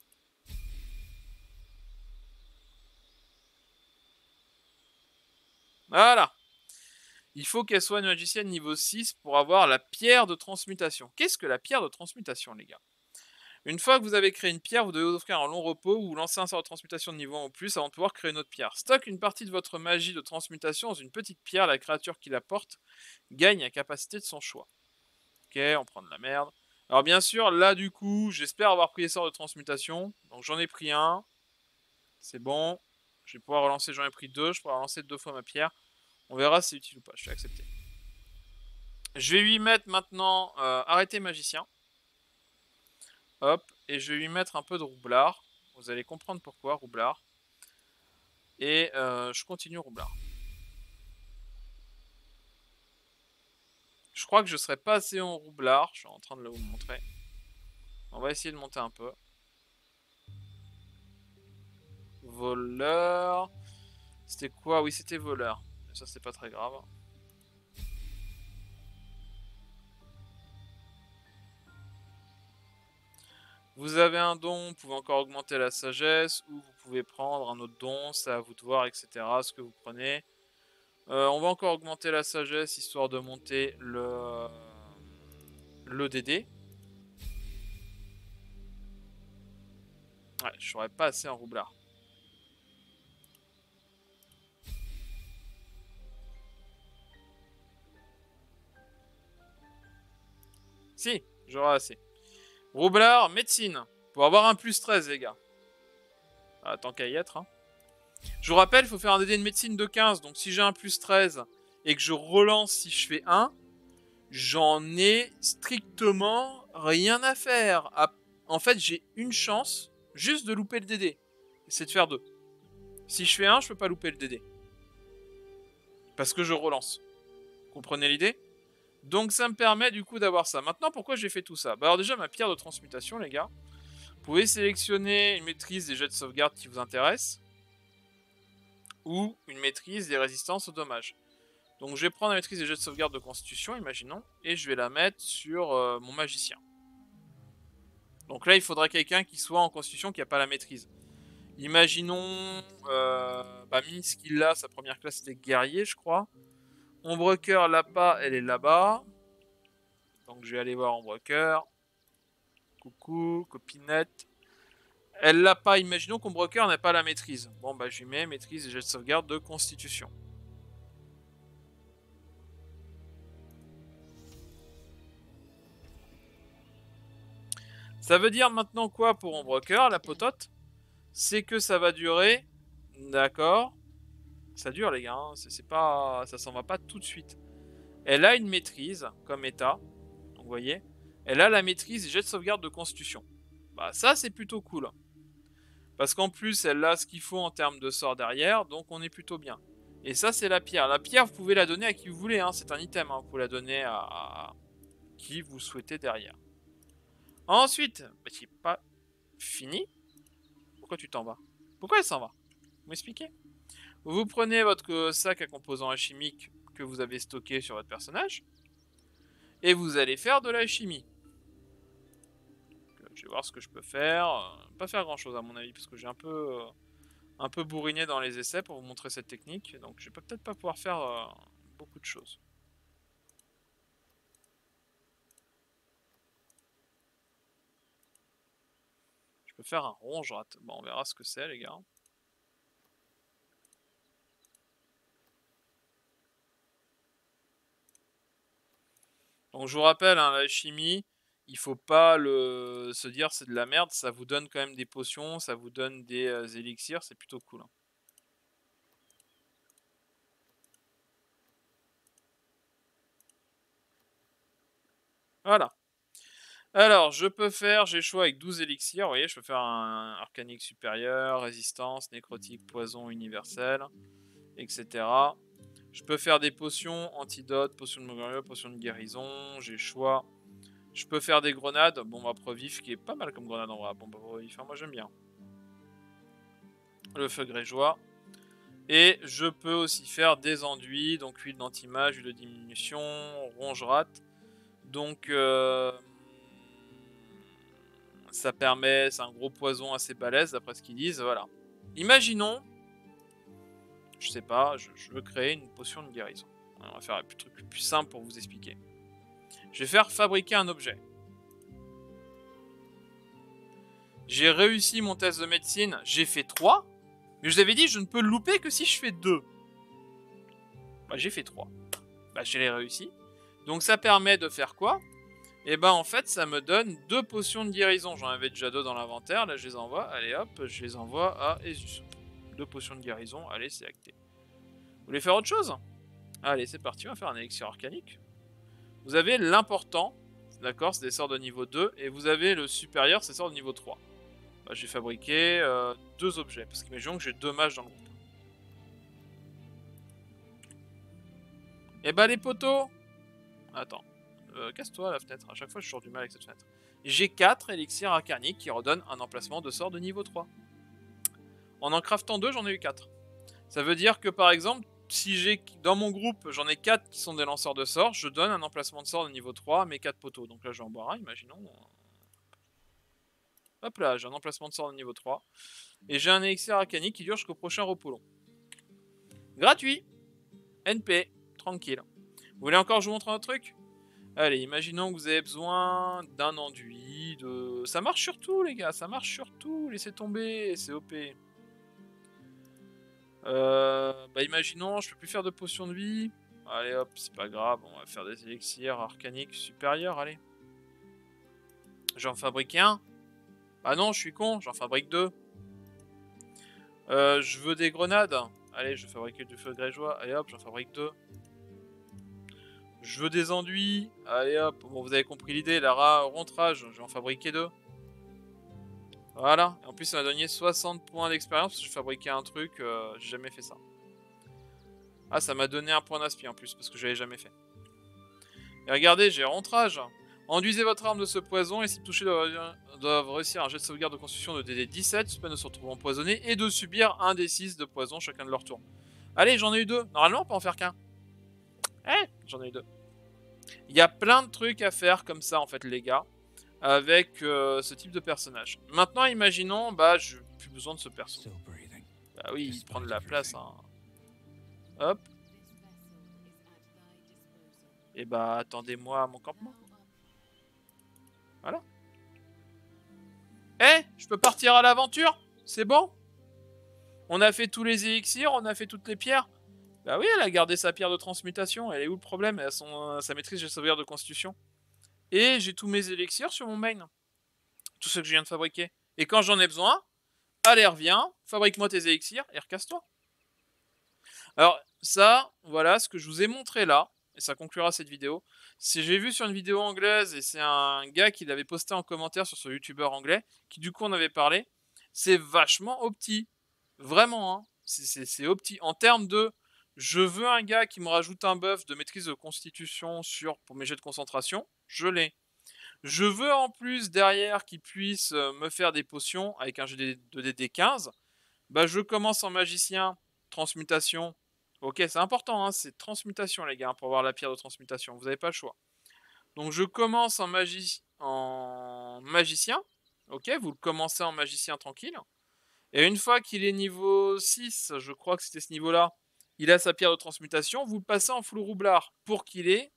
Voilà. Il faut qu'elle soit une magicienne niveau six pour avoir la pierre de transmutation. Qu'est-ce que la pierre de transmutation, les gars? Une fois que vous avez créé une pierre, vous devez vous offrir un long repos ou lancer un sort de transmutation de niveau un ou plus avant de pouvoir créer une autre pierre. Stocke une partie de votre magie de transmutation dans une petite pierre. La créature qui la porte gagne la capacité de son choix. Ok, on prend de la merde. Alors bien sûr, là du coup, j'espère avoir pris les sorts de transmutation. Donc j'en ai pris un. C'est bon. Je vais pouvoir relancer, j'en ai pris deux. Je pourrais relancer deux fois ma pierre. On verra si c'est utile ou pas, je suis accepté. Je vais lui mettre maintenant euh, arrêter magicien. Hop, et je vais lui mettre un peu de roublard. Vous allez comprendre pourquoi, roublard. Et euh, je continue roublard. Je crois que je serai pas assez en roublard. Je suis en train de vous le montrer. On va essayer de monter un peu. Voleur. C'était quoi? Oui, c'était voleur. Ça, c'est pas très grave. Vous avez un don, vous pouvez encore augmenter la sagesse, ou vous pouvez prendre un autre don, c'est à vous de voir, et cetera. Ce que vous prenez. Euh, on va encore augmenter la sagesse, histoire de monter le, le D D. Ouais, je serais pas assez en roublard. Si, j'aurai assez. Roublard, médecine. Pour avoir un plus treize, les gars. Ah, tant qu'à y être. Hein. Je vous rappelle, il faut faire un D D de médecine de quinze. Donc si j'ai un plus treize et que je relance si je fais un, j'en ai strictement rien à faire. En fait, j'ai une chance juste de louper le D D. C'est de faire deux. Si je fais un, je peux pas louper le D D. Parce que je relance. Comprenez l'idée? Donc ça me permet du coup d'avoir ça. Maintenant, pourquoi j'ai fait tout ça? Bah alors déjà, ma pierre de transmutation, les gars. Vous pouvez sélectionner une maîtrise des jets de sauvegarde qui vous intéressent. Ou une maîtrise des résistances aux dommages. Donc je vais prendre la maîtrise des jets de sauvegarde de constitution, imaginons. Et je vais la mettre sur euh, mon magicien. Donc là, il faudrait quelqu'un qui soit en constitution qui n'a pas la maîtrise. Imaginons... Euh, bah Minsk, il a, sa première classe c'était guerrier, je crois. Ombrecoeur là-bas, elle est là-bas. Donc je vais aller voir Ombrecoeur. Coucou, copinette. Elle l'a pas, imaginons qu'Ombrecoeur n'a pas la maîtrise. Bon bah je lui mets maîtrise et jet de sauvegarde de constitution. Ça veut dire maintenant quoi pour Ombrecoeur, la potote? C'est que ça va durer... D'accord. Ça dure les gars, hein. C'est pas... ça s'en va pas tout de suite. Elle a une maîtrise comme état. Donc vous voyez. Elle a la maîtrise et jet de sauvegarde de constitution. Bah ça c'est plutôt cool. Parce qu'en plus elle a ce qu'il faut en termes de sort derrière. Donc on est plutôt bien. Et ça c'est la pierre. La pierre vous pouvez la donner à qui vous voulez. Hein. C'est un item. Hein. Vous pouvez la donner à... à qui vous souhaitez derrière. Ensuite, bah, c'est pas fini. Pourquoi tu t'en vas? Pourquoi elle s'en va? Vous m'expliquez? Vous prenez votre sac à composants alchimiques que vous avez stocké sur votre personnage. Et vous allez faire de l'alchimie. Je vais voir ce que je peux faire. Pas faire grand chose à mon avis, parce que j'ai un peu... un peu bourriné dans les essais pour vous montrer cette technique. Donc je vais peut-être pas pouvoir faire euh, beaucoup de choses. Je peux faire un ronge rate. Bon, on verra ce que c'est, les gars. Donc je vous rappelle, hein, la chimie, il faut pas le se dire c'est de la merde, ça vous donne quand même des potions, ça vous donne des euh, élixirs, c'est plutôt cool. Hein. Voilà. Alors, je peux faire, j'ai le choix avec douze élixirs, vous voyez, je peux faire un arcanique supérieur, résistance, nécrotique, poison universel, et cetera. Je peux faire des potions, antidote, potion de mogurio, potion de guérison, j'ai le choix. Je peux faire des grenades, bon, ma preuve vif qui est pas mal comme grenade en vrai, bon, bah, vif, moi j'aime bien. Le feu grégeois. Et je peux aussi faire des enduits, donc huile d'anti-mage, huile de diminution, ronge rate. Donc euh, ça permet, c'est un gros poison assez balèze d'après ce qu'ils disent, voilà. Imaginons, je sais pas, je, je veux créer une potion de guérison. On va faire un truc plus simple pour vous expliquer. Je vais faire fabriquer un objet. J'ai réussi mon test de médecine, j'ai fait trois. Mais je vous avais dit, je ne peux le louper que si je fais deux. Bah, j'ai fait trois. Bah, je l'ai réussi. Donc, ça permet de faire quoi? Et bah, en fait, ça me donne deux potions de guérison. J'en avais déjà deux dans l'inventaire. Là, je les envoie. Allez, hop, je les envoie à Esus. Deux potions de guérison. Allez, c'est acté. Vous voulez faire autre chose? Allez, c'est parti. On va faire un élixir arcanique. Vous avez l'important. D'accord, c'est des sorts de niveau deux. Et vous avez le supérieur, c'est des sorts de niveau trois. Bah, j'ai fabriqué euh, deux objets. Parce qu'imaginons que j'ai deux mages dans le groupe. Et bah les potos. Attends. Euh, casse-toi la fenêtre. À chaque fois je suis toujours du mal avec cette fenêtre. J'ai quatre élixirs arcaniques qui redonnent un emplacement de sort de niveau trois. En en craftant deux, j'en ai eu quatre. Ça veut dire que par exemple, si j'ai dans mon groupe, j'en ai quatre qui sont des lanceurs de sorts, je donne un emplacement de sort de niveau trois à mes quatre potos. Donc là je vais en boire un, imaginons. Hop là, j'ai un emplacement de sort de niveau trois. Et j'ai un élixir arcanique qui dure jusqu'au prochain repos long. Gratuit. N P. Tranquille. Vous voulez encore que je vous montre un autre truc? Allez, imaginons que vous avez besoin d'un enduit, de... Ça marche sur tout, les gars, ça marche sur tout, laissez tomber, c'est O P. Euh, bah imaginons, je peux plus faire de potions de vie. Allez hop, c'est pas grave, on va faire des élixirs arcaniques supérieurs, allez. J'en fabrique un. Ah non, je suis con, j'en fabrique deux. Euh, je veux des grenades. Allez, je vais fabriquer du feu grégeois, allez hop, j'en fabrique deux. Je veux des enduits. Allez hop, bon vous avez compris l'idée, la rentrage, je vais en fabriquer deux. Voilà, et en plus ça m'a donné soixante points d'expérience parce que je fabriquais un truc, euh, j'ai jamais fait ça. Ah, ça m'a donné un point d'aspi en plus parce que je l'avais jamais fait. Et regardez, j'ai rentrage. Enduisez votre arme de ce poison et si touché doivent réussir un jet de sauvegarde de constitution de D D dix-sept, sous peine de se retrouver empoisonné et de subir un D six de poison chacun de leur tour. Allez, j'en ai eu deux. Normalement, on peut en faire qu'un. Eh, j'en ai eu deux. Il y a plein de trucs à faire comme ça en fait, les gars. Avec euh, ce type de personnage. Maintenant, imaginons, bah, j'ai plus besoin de ce perso. Bah oui, il prend de la place. Hein. Hop. Et bah, attendez-moi à mon campement. Voilà. Eh, je peux partir à l'aventure? C'est bon? On a fait tous les élixirs, on a fait toutes les pierres. Bah oui, elle a gardé sa pierre de transmutation. Elle est où le problème? Elle a son, sa maîtrise de sauvegarde de constitution. Et j'ai tous mes élixirs sur mon main. Tout ce que je viens de fabriquer. Et quand j'en ai besoin, allez, reviens, fabrique-moi tes élixirs et recasse-toi. Alors, ça, voilà ce que je vous ai montré là, et ça conclura cette vidéo. Si j'ai vu sur une vidéo anglaise, et c'est un gars qui l'avait posté en commentaire sur ce youtubeur anglais, qui du coup en avait parlé, c'est vachement opti. Vraiment, hein. C'est opti. En termes de, je veux un gars qui me rajoute un buff de maîtrise de constitution sur, pour mes jets de concentration, je l'ai. Je veux en plus derrière qu'il puisse me faire des potions avec un jet de D D quinze. Bah je commence en magicien, transmutation. Ok, c'est important, hein, c'est transmutation les gars, pour avoir la pierre de transmutation, vous n'avez pas le choix. Donc je commence en, magi en magicien. Ok, vous le commencez en magicien tranquille. Et une fois qu'il est niveau six, je crois que c'était ce niveau-là, il a sa pierre de transmutation, vous le passez en full roublard pour qu'il ait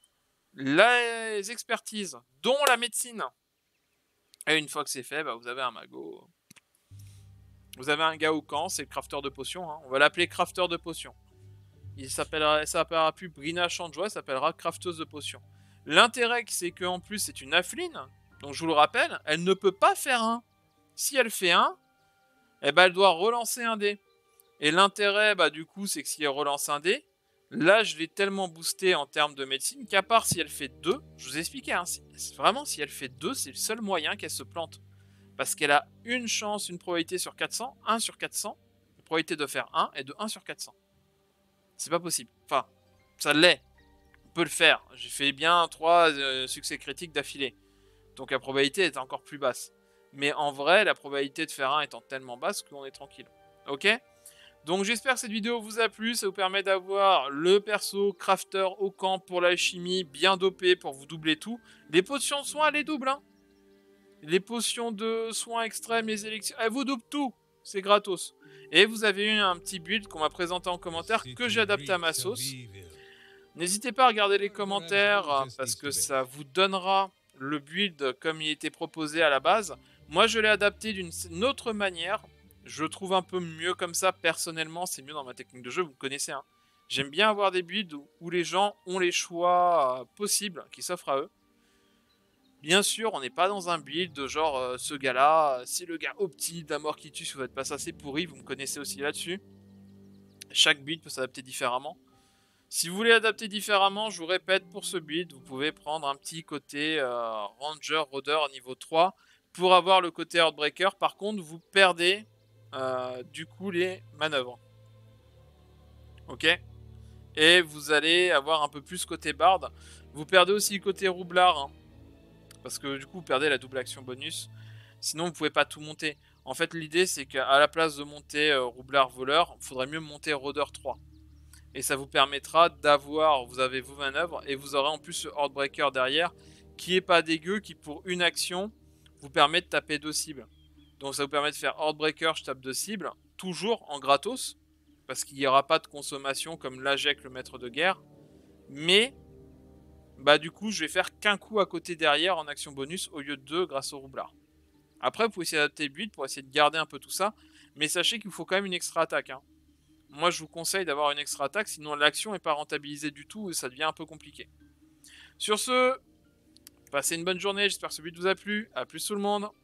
les expertises, dont la médecine. Et une fois que c'est fait, bah, vous avez un mago. Vous avez un gars au camp, c'est le crafter de potions. Hein. On va l'appeler crafter de potions. Il s'appellera, ça s'appellera plus Brina Chandjoie, ça s'appellera crafteuse de potions. L'intérêt, c'est qu'en plus, c'est une affline. Donc, je vous le rappelle, elle ne peut pas faire un. Si elle fait un, eh ben, elle doit relancer un dé. Et l'intérêt, bah, du coup, c'est que si elle relance un dé, là, je l'ai tellement boosté en termes de médecine qu'à part si elle fait deux, je vous ai expliqué, hein, si, vraiment, si elle fait deux, c'est le seul moyen qu'elle se plante. Parce qu'elle a une chance, une probabilité sur quatre cents, un sur quatre cents, une probabilité de faire un et de un sur quatre cents. C'est pas possible. Enfin, ça l'est. On peut le faire. J'ai fait bien trois euh, succès critiques d'affilée. Donc la probabilité est encore plus basse. Mais en vrai, la probabilité de faire un étant tellement basse qu'on est tranquille. Ok ? Donc j'espère que cette vidéo vous a plu. Ça vous permet d'avoir le perso crafter au camp pour l'alchimie, bien dopé pour vous doubler tout. Les potions de soins, elles les doublent. Hein. Les potions de soins extrêmes, les élixirs, elles vous doublent tout. C'est gratos. Et vous avez eu un petit build qu'on m'a présenté en commentaire que j'ai adapté à ma sauce. N'hésitez pas à regarder les commentaires parce que ça vous donnera le build comme il était proposé à la base. Moi, je l'ai adapté d'une autre manière. Je le trouve un peu mieux comme ça. Personnellement, c'est mieux dans ma technique de jeu. Vous connaissez, hein. J'aime bien avoir des builds où les gens ont les choix possibles qui s'offrent à eux. Bien sûr, on n'est pas dans un build de genre euh, ce gars-là, si le gars opti d'Amor qui tue, si vous n'êtes pas assez pourri, vous me connaissez aussi là-dessus. Chaque build peut s'adapter différemment. Si vous voulez adapter différemment, je vous répète, pour ce build, vous pouvez prendre un petit côté euh, Ranger, Rôdeur niveau trois pour avoir le côté Heartbreaker. Par contre, vous perdez euh, du coup les manœuvres. Ok ? Et vous allez avoir un peu plus côté Bard. Vous perdez aussi le côté Roublard. Hein, parce que du coup, vous perdez la double action bonus. Sinon, vous pouvez pas tout monter. En fait, l'idée, c'est qu'à la place de monter euh, Roublard Voleur, il faudrait mieux monter Rôdeur trois. Et ça vous permettra d'avoir, vous avez vos manœuvres, et vous aurez en plus ce Heartbreaker derrière, qui est pas dégueu, qui pour une action, vous permet de taper deux cibles. Donc ça vous permet de faire Heartbreaker, je tape deux cibles, toujours en gratos, parce qu'il n'y aura pas de consommation comme l'Ajek, le maître de guerre. Mais, bah du coup, je vais faire qu'un coup à côté derrière en action bonus, au lieu de deux grâce au roublard. Après, vous pouvez essayer d'adapter le build pour essayer de garder un peu tout ça, mais sachez qu'il vous faut quand même une extra attaque, hein. Moi, je vous conseille d'avoir une extra attaque, sinon l'action n'est pas rentabilisée du tout et ça devient un peu compliqué. Sur ce, passez une bonne journée, j'espère que ce vidéo vous a plu. A plus tout le monde.